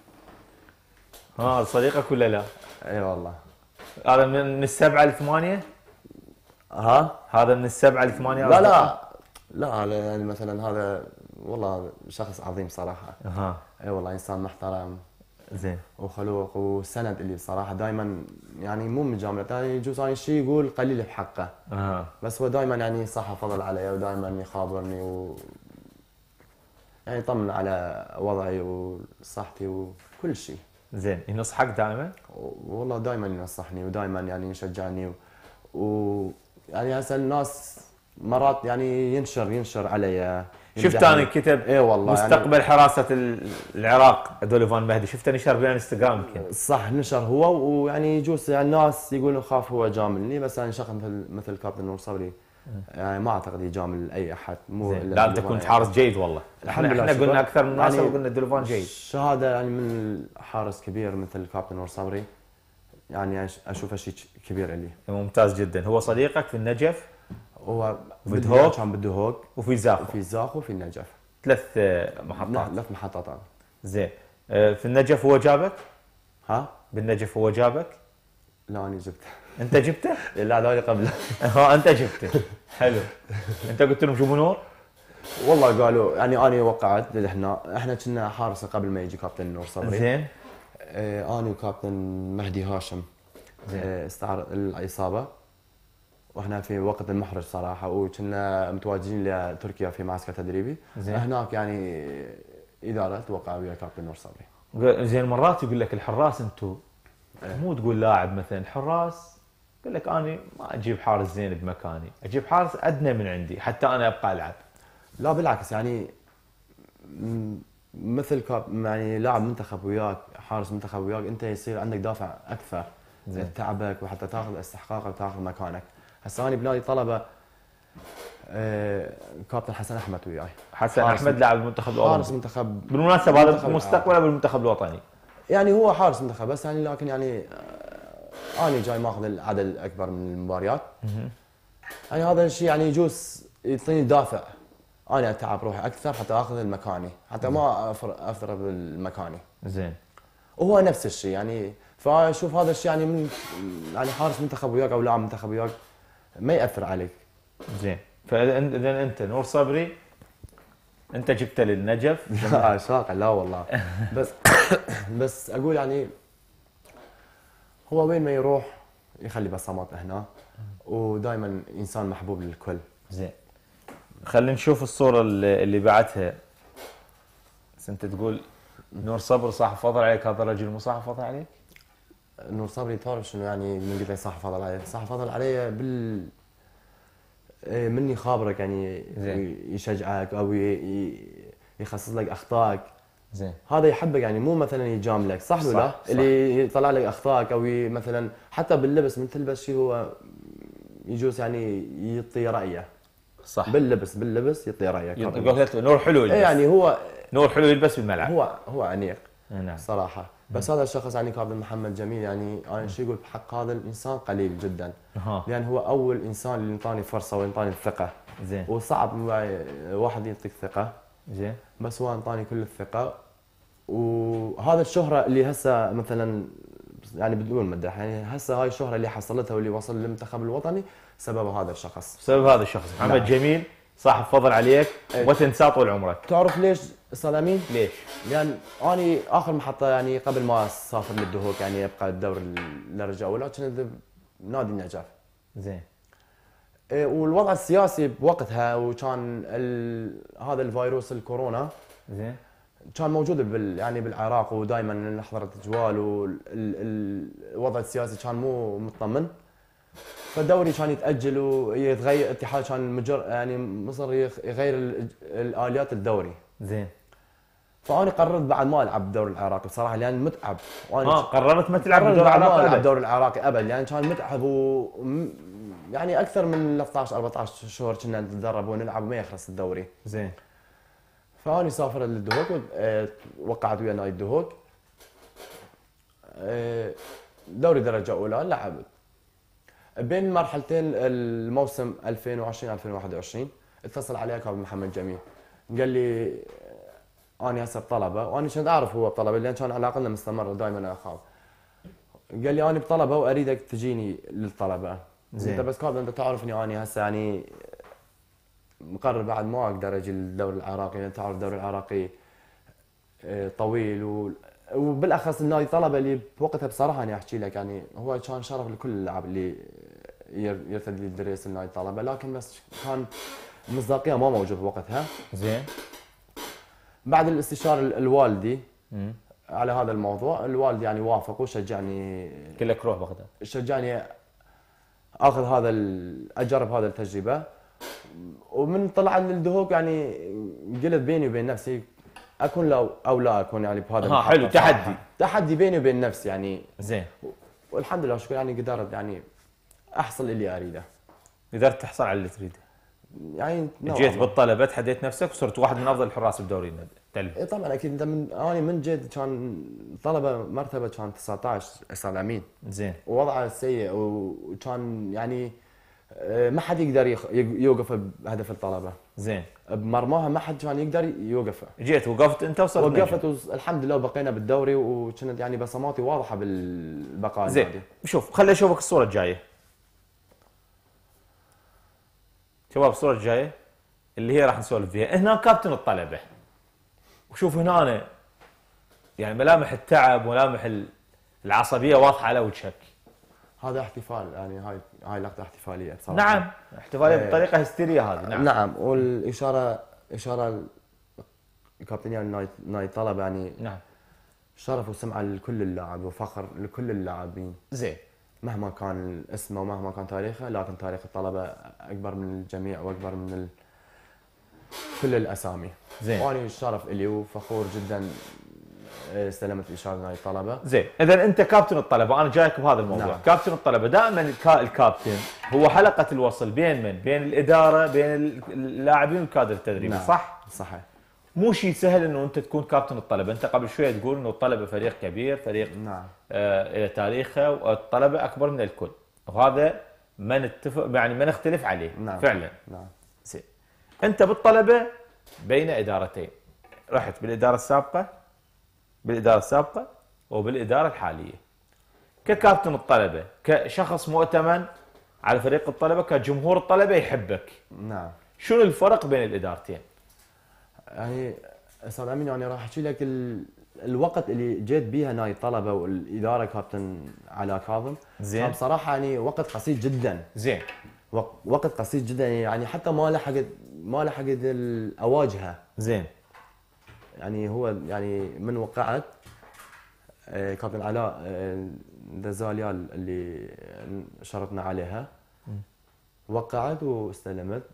ها صديقك ولا لا؟ اي والله. هذا من السبعة لثمانية؟ ها؟ هذا من السبعة لثمانية؟ لا لا لا يعني مثلا هذا والله شخص عظيم صراحه. اها. اي والله انسان محترم. زين. وخلوق وسند اللي صراحه دائما يعني مو مجامله، يعني يجوز انا شيء يقول قليل بحقه. اه بس هو دائما يعني صح فضل علي ودائما يخابرني و يعني يطمن على وضعي وصحتي وكل شيء. زين. ينصحك دائما؟ والله دائما ينصحني ودائما يعني يشجعني و, و... يعني هسه الناس مرات يعني ينشر ينشر علي. شفت انا كتب اي والله مستقبل يعني حراسه العراق دوليفان مهدي، شفت نشر بالانستغرام يمكن. صح نشر هو، ويعني يجوز يعني الناس يقولوا خاف هو جاملني، بس يعني شخص مثل مثل كابتن نور صبري يعني ما اعتقد يجامل اي احد. مو لا انت كنت حارس جيد والله. الحمد احنا, لله. احنا قلنا اكثر من ناس يعني وقلنا دوليفان جيد. شهاده يعني من حارس كبير مثل كابتن نور صبري، يعني اشوفه شيء كبير لي. ممتاز جدا. هو صديقك في النجف؟ هو بدهوك كان بدهوك وفي زاخو. وفي زاخو وفي النجف. ثلاث محطات. ثلاث محطات. زين. في النجف هو جابك؟ ها؟ بالنجف هو جابك؟ لا انا جبته. انت جبته؟ لا هذول قبله. ها انت جبته. حلو. انت قلت لهم جيبوا نور؟ والله قالوا يعني انا وقعت احنا احنا كنا حارس قبل ما يجي كابتن نور صبري. زين. اه انا وكابتن مهدي هاشم اه استعرض الاصابه، واحنا في وقت المحرج صراحه، وكنا متواجدين لتركيا في معسكر تدريبي. زين. هناك يعني اداره وقع ويا كابتن نور صبري. زين. مرات يقول لك الحراس انتم مو تقول لاعب مثلا الحراس يقول لك انا ما اجيب حارس زين بمكاني، اجيب حارس ادنى من عندي حتى انا ابقى العب. لا بالعكس، يعني مثل كاب يعني لاعب منتخب وياك، حارس منتخب وياك، انت يصير عندك دافع اكثر تعبك وحتى تاخذ استحقاقك وتاخذ مكانك. هسه انا بنادي طلبه آه كابتن حسن احمد وياي. حسن احمد لاعب المنتخب الاولمبي. حارس منتخب بالمناسبه هذا مستقبله بالمنتخب الوطني. يعني هو حارس منتخب بس يعني، لكن يعني آه انا جاي ماخذ العدد الاكبر من المباريات. يعني هذا الشيء يعني يجوز يعطيني دافع انا اتعب روحي اكثر حتى اخذ المكاني، حتى ما افرض المكاني. زين. وهو نفس الشيء يعني، فاشوف هذا الشيء يعني من يعني حارس منتخب وياك او لاعب منتخب وياك ما ياثر عليك. زين. فاذا انت نور صبري انت جبته للنجف؟ لا شاقع لا والله. بس بس اقول يعني هو وين ما يروح يخلي بصمات هنا، ودائما انسان محبوب للكل. زين. خلينا نشوف الصورة اللي بعتها. بس انت تقول نور صبر صاحب فضل عليك، هذا الرجل مو صاحب فضل عليك؟ نور صبري تعرف شنو يعني من قلت لي صاحب فضل علي؟ صاحب فضل علي بال مني خابرك يعني. زين. يشجعك او يخصص لك اخطائك. زين. هذا يحبك يعني، مو مثلا يجاملك. صح ولا لا؟ اللي يطلع لك اخطائك او مثلا حتى باللبس من تلبس شيء هو يجوز يعني يعطي رايه. صح. باللبس باللبس يعطي رايك. قلت نور حلو يلبس. يعني هو نور حلو يلبس بالملعب. هو هو انيق. نعم. صراحه. بس مم. هذا الشخص يعني كابتن محمد جميل يعني انا شو اقول بحق هذا الانسان قليل جدا. أه. لان هو اول انسان اللي انطاني فرصه وانطاني الثقه. زين. وصعب واحد يعطيك ثقه. زين. بس هو انطاني كل الثقه، وهذا الشهره اللي هسه مثلا يعني بدون مدح يعني هسه هاي الشهره اللي حصلتها واللي وصل للمنتخب الوطني سبب هذا الشخص. سبب هذا الشخص محمد نعم. جميل صاحب فضل عليك. ايه. وتنساه طول عمرك. تعرف ليش استاذ امين؟ ليش؟ لان اني اخر محطه يعني قبل ما اسافر للدهوك يعني يبقى الدور للرجال، ولكن نادي النجف. زين. ايه والوضع السياسي بوقتها وكان ال... هذا الفيروس الكورونا. زين. كان موجود بال يعني بالعراق، ودائما نحضر التجوال والوضع السياسي كان مو مطمن، فالدوري كان يتاجل ويتغير. الاتحاد كان مجر يعني مصر يغير الاليات الدوري. زين. فانا قررت بعد ما العب الدوري العراقي بصراحه لان متعب. وانا اه قررت ما تلعب الدوري العراقي؟ ما العب الدوري العراقي ابد لان كان متعب و يعني اكثر من ثلاثة عشر أربعة عشر شهور كنا نتدرب ونلعب وما يخلص الدوري. زين. فاني سافرت للدهوك وقعت ويا نادي الدهوك دوري درجه اولى لعبت. بين مرحلتين الموسم ألفين وعشرين ألفين وواحد وعشرين اتصل علي كابتن محمد جميل قال لي انا هسه بطلبه، وانا كنت اعرف هو بطلبه لان كان علاقتنا مستمره دائما اخاف. قال لي انا بطلبه واريدك تجيني للطلبه. زين. انت بس كابتن انت تعرفني انا هسه يعني مقرر بعد ما اقدر اجي للدوري العراقي لان تعرف الدوري العراقي طويل وبالاخص النادي طلبه اللي بوقتها بصراحه انا احكي لك يعني هو كان شرف لكل اللاعب اللي ير- يرتدي الدريس النادي طلبه، لكن بس كان المصداقيه ما موجود بوقتها. زين. بعد الاستشاره ال- الوالدي امم على هذا الموضوع، الوالد يعني وافق وشجعني، كلك روح بغداد. شجعني اخذ هذا ال- اجرب هذا التجربه. ومن طلع الدهوك يعني قلت بيني وبين نفسي اكون لا او لا اكون يعني بهذا ها حلو، المحطة صراحة. تحدي. تحدي بيني وبين نفسي يعني. زين. والحمد لله شكرا يعني قدرت يعني احصل اللي اريده. قدرت تحصل على اللي تريده. يعني نوعاً جيت ما. بالطلبه تحديت نفسك وصرت واحد من افضل الحراس بدوري التلفي. إيه طبعا اكيد انت من انا من جد كان طلبه مرتبه كان تسعة عشر استاذ امين. زين. ووضعه سيء وكان يعني آه، ما حد يقدر يخ- يوقف بهدف الطلبه. زين. بمرماها ما حد كان يقدر يوقفه. جيت وقفت انت وصرت نجم. وقفت والحمد لله وبقينا بالدوري وكانت يعني بصماتي واضحه بالبقاء زين. النادي. شوف خليني اشوفك الصوره الجايه. شباب الصوره الجايه اللي هي راح نسولف فيها. هنا كابتن الطلبه. وشوف هنا أنا يعني ملامح التعب وملامح العصبيه واضحه على وجهك. هذا احتفال يعني هاي هاي لقطه احتفاليه بصراحه. نعم، احتفاليه إيه. بطريقه هستيريه هذه. نعم. نعم والاشاره اشاره الكابتن يعني نادي نادي طلبه يعني نعم. شرف وسمعه لكل اللاعب وفخر لكل اللاعبين. زين. مهما كان اسمه ومهما كان تاريخه، لكن تاريخ الطلبه اكبر من الجميع واكبر من ال... كل الاسامي. زين. وانا الشرف الي وفخور جدا استلمت اشاره نادي الطلبه. زين، اذا انت كابتن الطلبه، انا جايك بهذا الموضوع. نعم. كابتن الطلبه دائما الكا- الكابتن هو حلقه الوصل بين من؟ بين الاداره، بين اللاعبين والكادر التدريبي. نعم. صح؟ صحيح. مو شيء سهل انه انت تكون كابتن الطلبه. انت قبل شويه تقول انه الطلبه فريق كبير، فريق نعم. آه الى تاريخه، والطلبه اكبر من الكل، وهذا ما نتفق يعني ما نختلف عليه. نعم. فعلا. نعم. زين. انت بالطلبه بين ادارتين، رحت بالاداره السابقه بالاداره السابقه وبالاداره الحاليه. ككابتن الطلبه، كشخص مؤتمن على فريق الطلبه، كجمهور الطلبه يحبك، نعم. شنو الفرق بين الادارتين؟ يعني استاذ امين يعني راح احكي لك ال... الوقت اللي جيت بيها نادي الطلبه والاداره كابتن علاء كاظم. زين. كان بصراحه يعني وقت قصير جدا. زين. وق- وقت قصير جدا يعني حتى ما لحقت ما لحقت ال- اواجهه. زين. يعني هو يعني من وقعت آه، كابتن علاء آه، دزاليال اللي شرطنا عليها وقعت واستلمت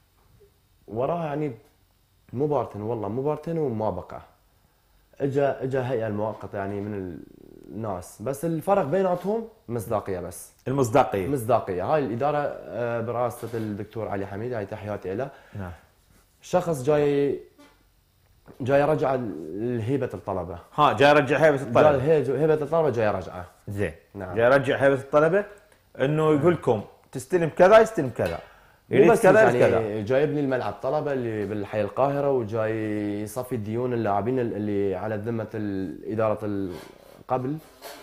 وراها يعني مبارتين والله مبارتين وما بقى. اجا اجا هيئه المؤقته يعني من الناس، بس الفرق بيناتهم مصداقيه بس. المصداقيه. مصداقيه. هاي الاداره آه، برئاسه الدكتور علي حميد، هاي تحياتي له. نعم. شخص جاي جاي يرجع هيبه الطلبه. ها جاي يرجع هيبه الطلبه. جاي هيبه الطلبه جاي يرجعه. زين. نعم. جاي يرجع هيبه الطلبه، انه يقول لكم تستلم كذا يستلم كذا، مو يريد بس كذا يعني كذا. جاي يبني الملعب طلبه اللي بالحي القاهره، وجاي يصفي ديون اللاعبين اللي على ذمه اداره قبل.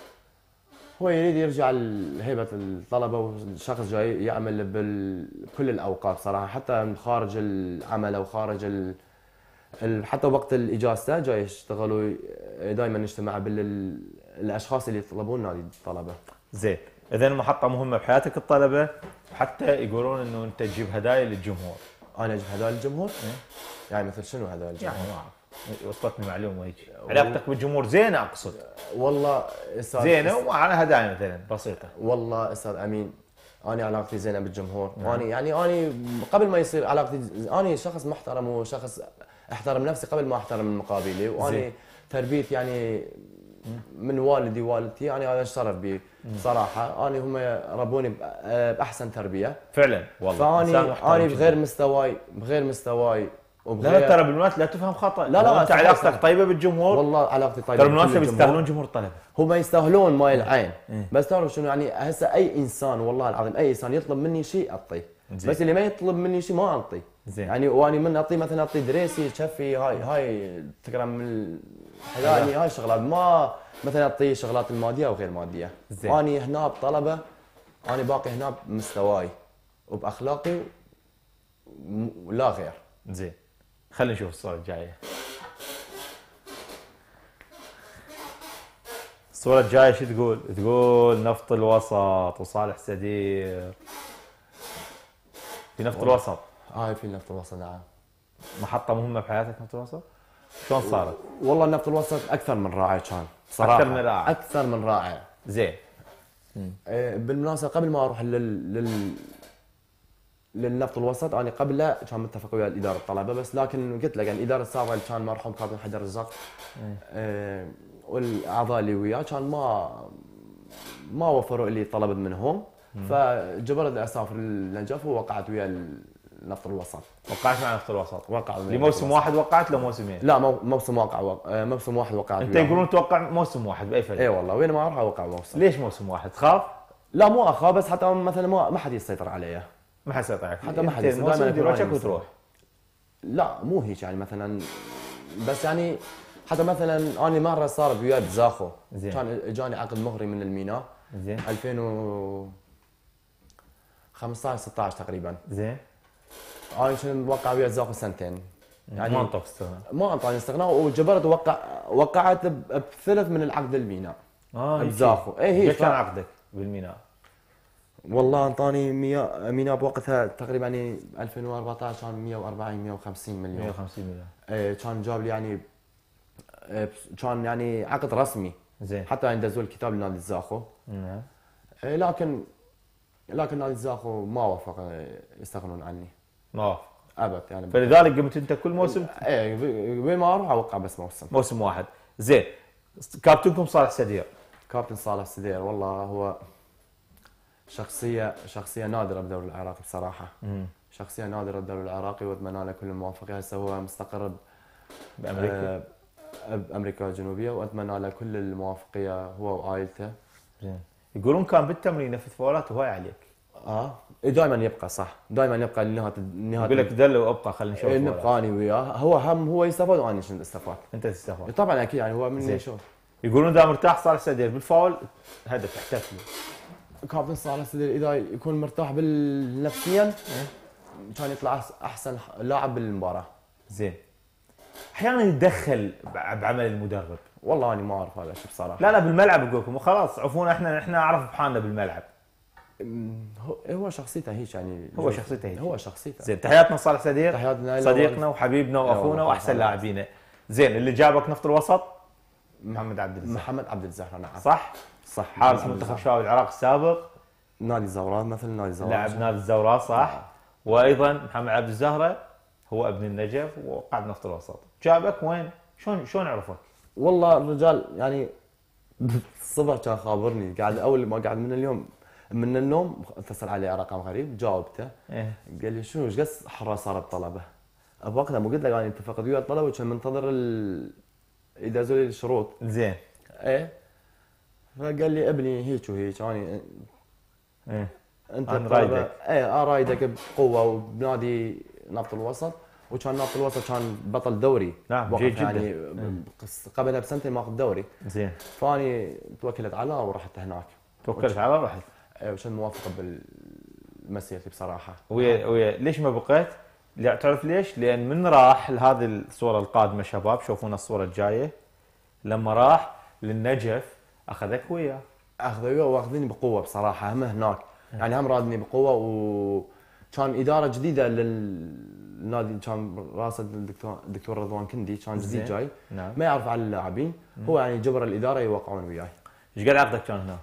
هو يريد يرجع لهيبه الطلبه، والشخص جاي يعمل بكل الاوقات صراحه، حتى خارج العمل او خارج ال... ال... حتى وقت الاجازه جاي يشتغلوا. دائما نجتمع بالاشخاص اللي يطلبون نادي الطلبه. زين. اذا المحطه مهمه بحياتك الطلبه، حتى يقولون انه انت تجيب هدايا للجمهور. انا اجيب هدايا للجمهور؟ يعني مثل شنو هدايا للجمهور؟ يعني ما اعرف، وصلتني معلومه هيك. علاقتك بالجمهور زينه اقصد. والله استاذ زينه وعلى هدايا مثلا بسيطه. والله استاذ امين انا علاقتي زينه بالجمهور. نعم. انا يعني انا قبل ما يصير علاقتي انا شخص محترم وشخص احترم نفسي قبل ما احترم مقابلي، وانا تربيت يعني من والدي ووالدتي يعني هذا الشرف بي صراحه. انا هم ربوني باحسن تربيه فعلا والله. فاني انا بغير مستواي بغير مستواي وبغير لا ترى بالمناسبه لا تفهم خطا. لا لا انت علاقتك طيبه بالجمهور. والله علاقتي طيبه. ترى بالمناسبه يستاهلون جمهور الطلبه. هم يستاهلون ماي العين. بس تعرف شنو يعني هسه اي انسان والله العظيم اي انسان يطلب مني شيء اعطيه، بس اللي ما يطلب مني شيء ما اعطيه. يعني واني من اعطيه مثلا اعطيه دريسي كفي هاي هاي تكرم من يعني هاي الشغلات، ما مثلا اعطيه شغلات الماديه او غير ماديه. اني هنا بطلبه اني باقي هنا بمستواي وباخلاقي ولا غير. زين. خلينا نشوف الصوره الجايه. الصورة الجاية شو تقول؟ تقول نفط الوسط وصالح سدير. في نفط الوسط. هاي في نفط الوسط نعم. محطة مهمة بحياتك نفط الوسط؟ شلون صارت؟ والله النفط الوسط اكثر من رائع كان صراحه. اكثر من رائع. اكثر من رائع. زين. إيه بالمناسبه قبل ما اروح لل, لل... للنفط الوسط انا قبل لا كان متفق ويا اداره الطلبه، بس لكن قلت لك يعني الاداره السابقه اللي كان مرحوم كابتن حيدر الرزاق إيه والاعضاء اللي وياه كان ما ما وفروا اللي طلبت منهم، فجبرت اسافر للنجف ووقعت ويا النفط الوسط. وقعت مع نفط الوسط؟ وقعت لموسم واحد وقعت لو موسمين؟ لا مو موسم واقع وق... موسم واحد وقعت. انت يقولون توقع موسم واحد باي فريق؟ اي والله وين ما اروح اوقع موسم. ليش موسم واحد؟ تخاف؟ لا مو اخاف، بس حتى مثلا ما ما حد يسيطر علي. ما حد يسيطر عليك حتى ما حد يسيطر عليك دائما وجهك وتروح. لا مو هيك يعني مثلا، بس يعني حتى مثلا انا مره صار وياي بزاخو كان اجاني عقد مغري من الميناء زين ألفين وخمسطعش ستة عشر تقريبا. زين انا كنت موقع ويا زاخو سنتين يعني ما انطوك استغناء. ما انطاني استغناء وجبرت وقع وقعت بثلث من العقد الميناء. اه بزاخو اي هي كم كان عقدك بالميناء؟ والله انطاني ميناء بوقتها تقريبا يعني ألفين وأربعطعش كان مية وأربعين مية وخمسين مليون. مية وخمسين مليون. ايه كان جاب لي يعني كان يعني عقد رسمي. زين حتى يعني دزوا الكتاب لنادي الزاخو. نعم. إيه لكن لكن نادي الزاخو ما وافق يستغنون عني. ما وافق ابد يعني. فلذلك قمت انت كل موسم ايه وين ما اروح اوقع بس موسم. موسم واحد. زين كابتنكم صالح سدير. كابتن صالح سدير والله هو شخصيه شخصيه نادره بالدوري العراقي بصراحه. مم. شخصيه نادره بالدوري العراقي واتمنى له كل الموافقه. هسه هو مستقر بامريكا. آه بامريكا الجنوبيه واتمنى له كل الموافقيه هو وعائلته. زين يقولون كان بالتمرين ينفذ فاولات وهاي عليك. اه دائما يبقى صح، دائما يبقى لنهايه النهايه. يقول لك دل وابقى خلينا نشوف. نبقى انا وياه، هو هم هو يستفاد وانا شنو استفاد. انت تستفاد طبعا اكيد يعني هو مني يشوف. يقولون اذا مرتاح صالح سدير بالفاول هدف احتفل. كابتن صالح سدير اذا يكون مرتاح بالنفسيا كان يطلع احسن لاعب بالمباراه. زين احيانا يتدخل بعمل المدرب. والله انا ما اعرف هذا الشيء بصراحه. لا لا بالملعب اقول لكم وخلاص عفونا احنا احنا نعرف بحالنا بالملعب. هو شخصيته هيك يعني. هو شخصيته هيك. هو شخصيته. زين تحياتنا صالح سدير. تحياتنا صديقنا وحبيبنا واخونا واحسن لاعبينا. زين اللي جابك نفط الوسط محمد عبد الزهر. محمد عبد الزهر نعم. صح؟ صح. حارس منتخب شباب العراق السابق. نادي الزوراء مثل نادي الزوراء. لاعب نادي الزوراء صح. آه. وايضا محمد عبد الزهره هو ابن النجف وقع بنفط الوسط. جابك وين؟ شلون شلون عرفك؟ والله الرجال يعني الصبح كان خابرني قاعد اول ما قاعد من اليوم من النوم اتصل علي رقم غريب جاوبته. إيه؟ قال لي شنو ايش قد حراس صار بطلبه؟ بوقتها مو قلت لك انا اتفقت ويا الطلبه وكان منتظر ال... يدزوا لي الشروط. زين. ايه فقال لي ابني هيك وهيك انا ايه انت انا رايدك. ايه انا رايدك بقوه وبنادي نفط الوسط، وكان نفط الوسط كان بطل دوري. نعم جيد جدا. يعني قبلها بسنتين ماخذ دوري. زين. فاني توكلت على ورحت هناك. توكلت على رحت. ايه وكان موافقه بالمسيرتي بصراحه. ويا ويا ليش ما بقيت؟ لا تعرف ليش؟ لان من راح لهذه الصوره القادمه شباب شوفونا الصوره الجايه لما راح للنجف اخذك وياه. اخذ وياه واخذني بقوه بصراحه هم هناك. يعني هم رادني بقوه وكان اداره جديده للنادي كان راسه الدكتور الدكتور رضوان كندي كان جديد جاي. نعم. ما يعرف على اللاعبين. هو يعني جبر الاداره يوقعون وياي. ايش قد عقدك كان هنا؟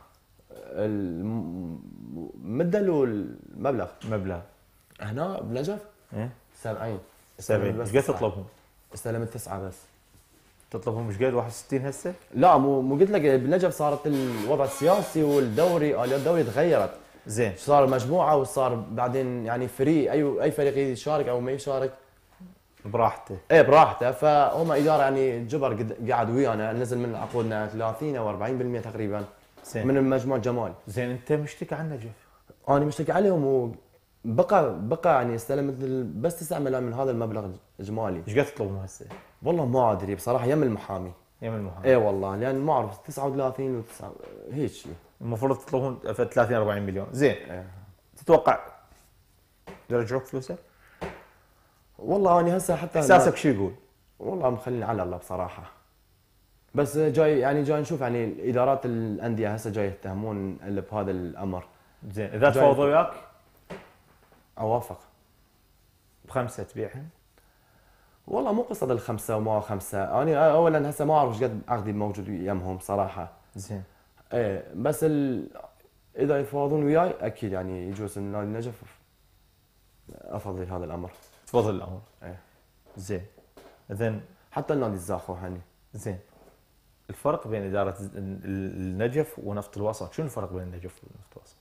المده لو المبلغ؟ مبلغ هنا بنجف؟ ايه سبعين. سبعين. ايش قد تطلبهم؟ استلمت تسعه بس. تطلبهم ايش قد؟ واحد وستين هسه؟ لا مو مو قلت لك بنجف صارت الوضع السياسي والدوري اليات الدوري تغيرت. زين. صار مجموعه وصار بعدين يعني فريق اي اي فريق يشارك او ما يشارك براحته. ايه براحته. فهم اداره يعني جبر قاعد ويانا نزل من عقودنا ثلاثين او أربعين بالمئة تقريبا. زين. من المجموع جمال. زين انت مشتكي عن نجف؟ انا مشتكي عليهم وبقى بقى يعني استلمت بس تسعة ملايين من هذا المبلغ اجمالي. ايش قد تطلبهم هسه؟ والله ما ادري بصراحه يم المحامي. يم المحامي. ايه والله لان ما اعرف تسعة وثلاثين و9 هيك شيء. المفروض تطلبون ثلاثين أربعين مليون. زين. إيه. تتوقع يرجعوك فلوسك؟ والله انا هسه حتى احساسك شو يقول؟ والله مخليني على الله بصراحه. بس جاي يعني جاي نشوف يعني ادارات الانديه هسه جاي يتهمون بهذا الامر. زين اذا تفاوضوا وياك اوافق بخمسه تبيعهم؟ والله مو قصه الخمسه وما خمسه، انا اولا هسه ما اعرف ايش قد عقدي موجود وياهم صراحه. زين ايه بس ال... اذا يتفاوضون وياي اكيد يعني يجوز النادي النجف افضل هذا الامر. تفضل الامر. ايه زين اذن حتى النادي الزاخو هني. زين الفرق بين اداره النجف ونفط الوسط، شنو الفرق بين النجف ونفط الوسط؟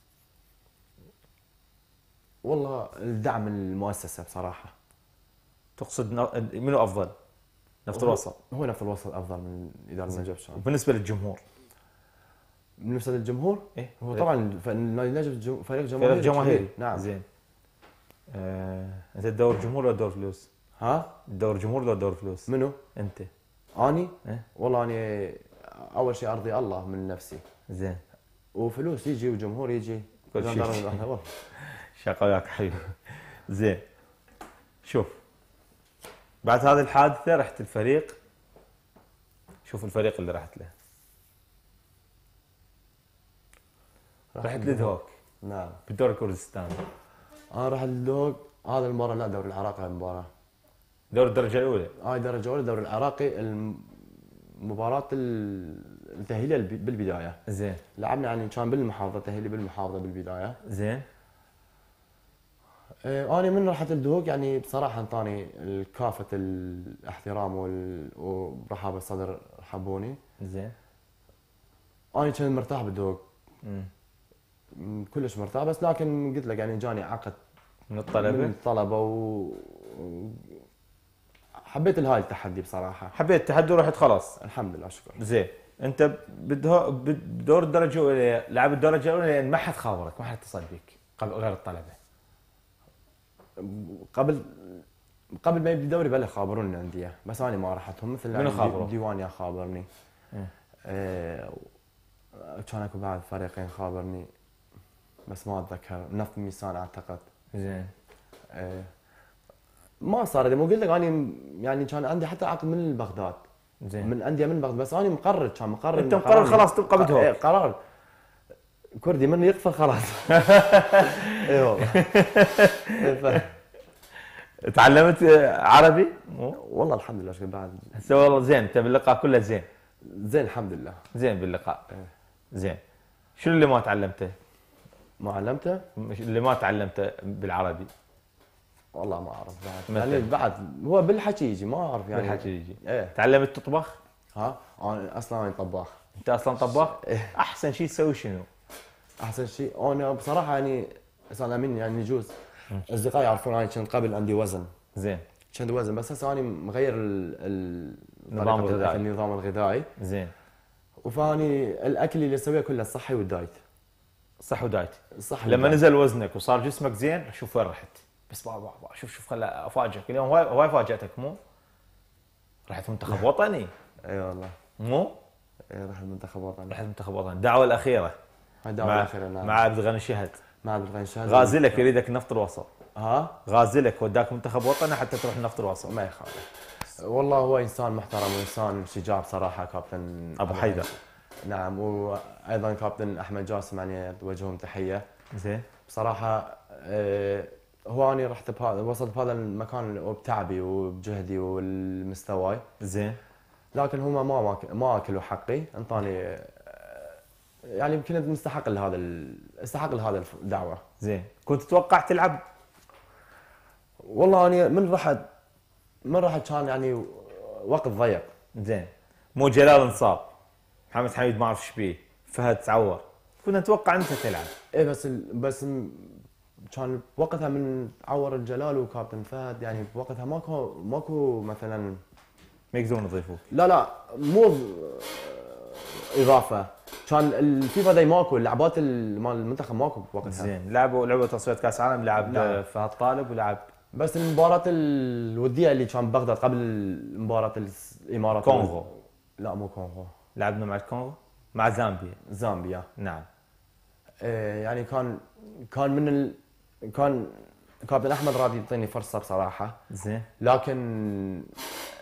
والله الدعم المؤسسه بصراحه. تقصد منو افضل؟ نفط الوسط؟ هو نفط الوسط افضل من اداره النجف. شلون؟ بالنسبه للجمهور؟ بالنسبه للجمهور؟ ايه هو طبعا نادي النجف فريق جماهيري. فريق جماهيري نعم. زين آه، انت تدور جمهور ولا تدور فلوس؟ ها؟ تدور جمهور ولا تدور فلوس؟ منو؟ انت. اني؟ إيه؟ والله اني اول شيء ارضي الله من نفسي. زين وفلوس يجي وجمهور يجي. كل شيء. شاقة وياك حبيبي. زين شوف، بعد هذه الحادثه رحت الفريق، شوف الفريق اللي رحت له، رحت لدهوك. نعم. بالدوري الكردستاني. انا رحت لدهوك هذا المباراه، لا دوري العراقي المباراه. دوري الدرجه الاولى. هاي درجه اولى دوري العراقي، المباراه التاهيليه بالبدايه. زين. لعبنا يعني كان بالمحافظه، تاهيلي بالمحافظه بالبدايه. زين. إيه انا من رحت لدهوك يعني بصراحه انطاني كافه الاحترام ورحاب الصدر، رحبوني. زين. انا كنت مرتاح بدهوك. امم كلش مرتاح، بس لكن قلت لك يعني جاني عقد من الطلبه من الطلبه و حبيت هاي التحدي بصراحه. حبيت التحدي ورحت خلاص. الحمد لله شكرا. زين انت بدور الدرجه الاولى، لعب الدرجه الاولى لان ما حد خابرك، ما حد اتصل بك قبل غير الطلبه. قبل قبل ما يبدي الدوري بلا خابروني الانديه، بس انا ما رحتهم. مثل منو خابروا؟ ديوانيا خابرني. اه. اه كان اكو بعض فريقين خابرني بس ما اتذكر، نفط ميسان اعتقد. زين. اه ما صار، مو قلت لك اني يعني كان عندي حتى عقد من بغداد. زين. من انديه من بغداد، بس انا مقرر، كان مقرر. انت مقرر خلاص تبقى بدهوك. ايه قرار كردي من يقفل خلاص. اي والله. تعلمت عربي؟ والله الحمد لله شكرا بعد. هسه والله زين، انت باللقاء كله زين. زين الحمد لله. زين باللقاء. زين. شنو اللي ما تعلمته؟ ما علمته؟ اللي ما تعلمته بالعربي. والله ما اعرف بعد. يعني بعد هو بالحكي يجي، ما اعرف يعني. بالحكي يجي. ايه. تعلمت تطبخ؟ ها؟ انا اصلا انا طباخ. انت اصلا طباخ؟ إيه. احسن شيء تسوي شنو؟ احسن شيء انا بصراحه يعني انا من يعني يجوز اصدقائي يعرفون انا كنت قبل عندي وزن. زين. كنت وزن بس هسه انا مغير ال النظام الغذائي. النظام الغذائي. زين. وفاني الاكل اللي اسويه كله صحي والدايت. صح ودايت. صح. لما نزل وزنك وصار جسمك زين، شوف وين رحت. بس بابا بابا شوف شوف خلا افاجئك اليوم، هواي هواي فاجاتك مو؟ رحت منتخب وطني. اي والله. مو؟ اي رحت منتخب وطني. رحت منتخب وطني، الدعوه الاخيره. هاي الدعوه الاخيره. نعم. مع عبد الغني شهد. مع عبد الغني شهد. غازلك يريدك نفط الوسط. ها؟ غازلك وداك منتخب وطني حتى تروح نفط الوسط. ما يخالف. والله هو انسان محترم وانسان شجاع بصراحه كابتن ابو حيدر. نعم. وايضا كابتن احمد جاسم يعني اوجههم تحيه. زين. بصراحه آه هو اني رحت بهذا، وصلت بهذا المكان بتعبي وبجهدي والمستواي. زين. لكن هم ما ما اكلوا حقي، انطاني يعني كنت مستحق لهذا استحق لهذا الدعوه. زين. كنت تتوقع تلعب؟ والله اني من رحت من رحت كان يعني وقت ضيق. زين. مو جلال انصاب، محمد حميد ما اعرف ايش بيه، فهد تعور، كنا نتوقع انت تلعب. ايه بس بس كان بوقتها من عور الجلال وكابتن فهد، يعني بوقتها ماكو ماكو مثلا ما يقدرون يضيفوك. لا لا مو اضافه، كان الفيفا داي ماكو، اللعبات مال المنتخب ماكو بوقتها. زين. لعبوا لعبوا تصفيه كاس عالم، لعب لا. فهد طالب ولعب. بس المباراه الوديه اللي كان ببغداد قبل مباراه الامارات. كونغو. لا مو كونغو. لعبنا مع الكونغو، مع زامبيا. زامبيا. نعم. إيه يعني كان كان من ال... كان كابتن احمد راضي يعطيني فرصه بصراحه. زين. لكن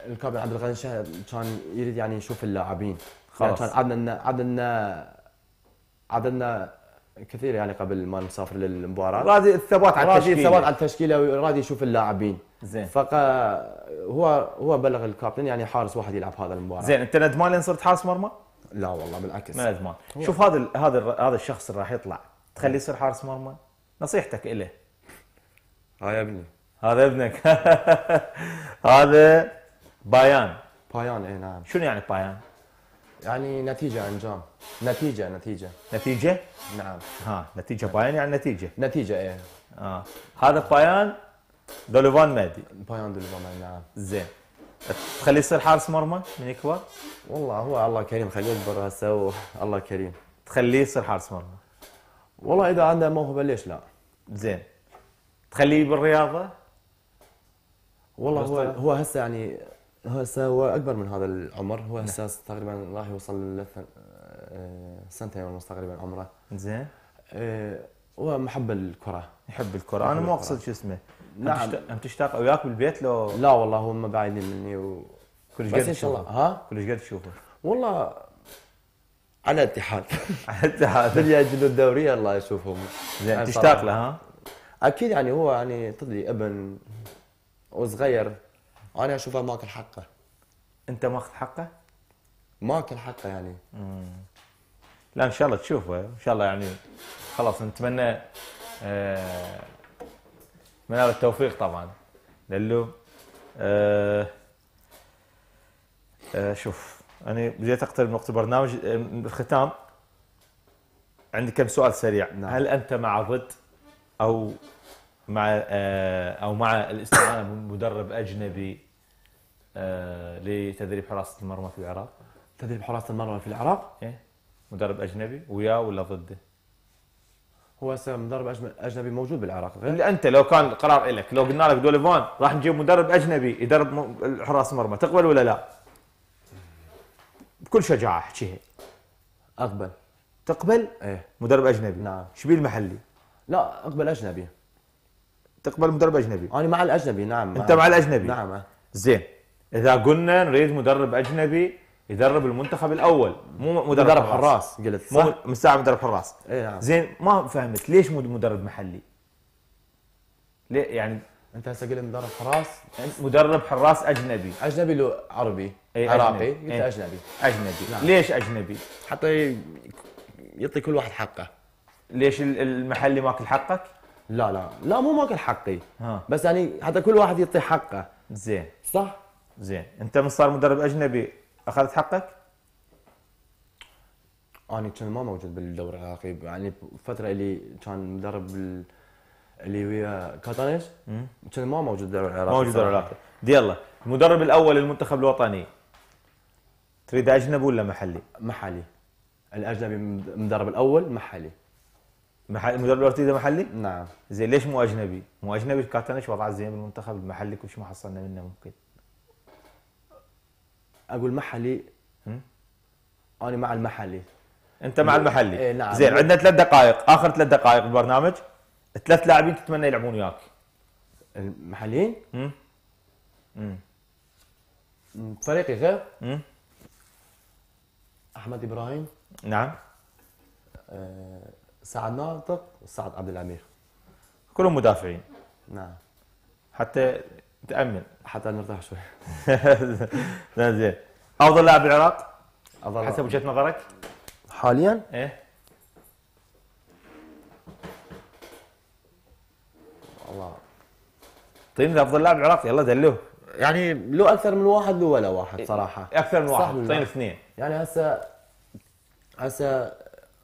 الكابتن عبد الغني شاه كان يريد يعني يشوف اللاعبين. خلاص. يعني كان عددنا عددنا عددنا كثير يعني قبل ما نسافر للمباراه. راضي الثبات على راضي التشكيله. الثبات على التشكيله وراضي يشوف اللاعبين. زين. فق هو هو بلغ الكابتن يعني حارس واحد يلعب هذا المباراه. زين، انت ندمان لين صرت حارس مرمى؟ لا والله بالعكس. ما ندمان. شوف هذا ال- هذا ال- هذا الشخص اللي راح يطلع تخليه يصير حارس مرمى؟ نصيحتك له. هاي ابني. هذا ابنك. هذا بايان. بايان اي نعم. شنو يعني بايان؟ يعني نتيجه انجام. نتيجه نتيجه. نتيجه؟ نعم. ها، نتيجه بايان يعني نتيجه. نتيجه ايه. اه هذا بايان دولوفان مادي. بايان دولوفان نعم. زين، تخليه يصير حارس مرمى من يكبر؟ والله هو الله كريم خليه يكبر هسه الله كريم. تخليه يصير حارس مرمى؟ والله اذا عنده موهبه ليش لا. زين، تخليه بالرياضه؟ والله هو طيب. هو هسه يعني هو هسه هو اكبر من هذا العمر. هو هسه تقريبا راح يوصل لث- آه، سنتين ونص تقريبا عمره. زين. آه، هو محب الكره. يحب الكره. انا ما اقصد شو اسمه. نعم. نعم. هم تشتاق وياك بالبيت لو؟ لا والله هم بعيدين مني و... كلش بس قد ان شاء الله. تشوفه؟ ها كلش قد تشوفه؟ والله على اتحاد. حتى هذا. باللي يجلوا الدوريه الله يشوفهم. زين، يعني تشتاق صراحة. له ها؟ اكيد يعني هو يعني طفلي ابن وصغير. انا اشوفه ماكل حقه. انت ماخذ حقه؟ ماكل حقه يعني. لا ان شاء الله تشوفه ان شاء الله يعني. خلاص نتمنى آه من هذا التوفيق طبعا للو. آه آه شوف انا بديت اقترب من وقت البرنامج. آه، بالختام عندي كم سؤال سريع. نعم. هل انت مع ضد او مع آه او مع الاستعانه بمدرب اجنبي آه لتدريب حراسه المرمى في العراق؟ تدريب حراسه المرمى في العراق. ايه، مدرب اجنبي وياه ولا ضده؟ هو هسه مدرب أجم- اجنبي موجود بالعراق غير. اللي انت لو كان القرار لك، لو قلنا لك دوليفان راح نجيب مدرب اجنبي يدرب م- حراس المرمى، تقبل ولا لا؟ بكل شجاعه احكيها. اقبل. تقبل؟ ايه مدرب اجنبي. نعم. شبيه المحلي؟ لا اقبل اجنبي. تقبل مدرب اجنبي؟ انا مع الاجنبي نعم. انت مع الاجنبي؟ نعم. زين، اذا قلنا نريد مدرب اجنبي يدرب المنتخب الاول، مو مدرب, مدرب حراس قلت صح؟ مو مساعد مدرب حراس. اي نعم. زين، ما فهمت ليش مو مدرب محلي؟ ليه يعني انت هسه قلت مدرب حراس مدرب حراس اجنبي؟ اجنبي لو عربي إيه، عراقي أجنبي. قلت إيه. اجنبي اجنبي. نعم. ليش اجنبي؟ حتى ي- يعطي كل واحد حقه. ليش ال- المحلي ماكل حقك؟ لا لا لا مو ماكل حقي. ها. بس يعني حتى كل واحد يعطي حقه. زين. صح. زين، انت من صار مدرب اجنبي اخذت حقك؟ انا كان ما موجود بالدوري العراقي يعني فتره اللي كان مدرب ال- اللي ويا كاتانيش كان ما موجود بالدوري العراقي. موجود صراحة. ولا لا؟ يلا، المدرب الاول للمنتخب الوطني تريد اجنبي ولا محلي؟ محلي. الاجنبي المدرب الاول محلي. محلي. المدرب الاول تريده محلي؟ نعم. زين، ليش مو اجنبي؟ مو اجنبي كاتنش وضعه زين بالمنتخب المحلي كل شيء ما حصلنا منه ممكن. اقول محلي. هم؟ انا مع المحلي. انت مع المحلي؟ إيه نعم. زين، عندنا ثلاث دقائق، اخر ثلاث دقائق بالبرنامج، ثلاث لاعبين تتمنى يلعبون وياك. المحليين امم امم فريقي غير امم احمد ابراهيم. نعم. آه، سعد ناطق وسعد عبد الامير. كلهم مدافعين نعم. حتى تامن. حتى نرتاح شوي. زين زين، افضل لاعب بالعراق أظل حسب وجهه نظرك؟ حاليا ايه، والله اعطيني افضل لاعب بالعراق، يلا دلوه. يعني لو اكثر من واحد لو ولا واحد صراحه. اكثر من صح واحد، ولا اعطيني لا؟ اثنين. يعني هسه هسه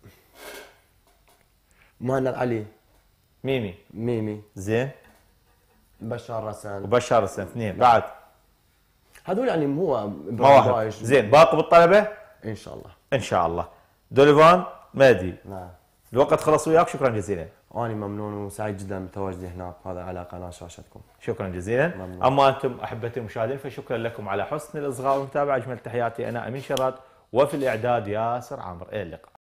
مهند علي. ميمي. ميمي. زين. بشار رسان. وبشار السنه اثنين بعد. هذول يعني هو ما واحد. زين، باقي بالطلبه ان شاء الله. ان شاء الله. دوليفان مادي، نعم. الوقت خلص وياك، شكرا جزيلا. أنا ممنون وسعيد جدا بتواجدي هناك هذا على قناة شاشتكم. شكرا جزيلا. ممنون. اما انتم احبتي المشاهدين فشكرا لكم على حسن الاصغاء والمتابعه. اجمل تحياتي، انا امين شراد، وفي الاعداد ياسر عامر. الى اللقاء.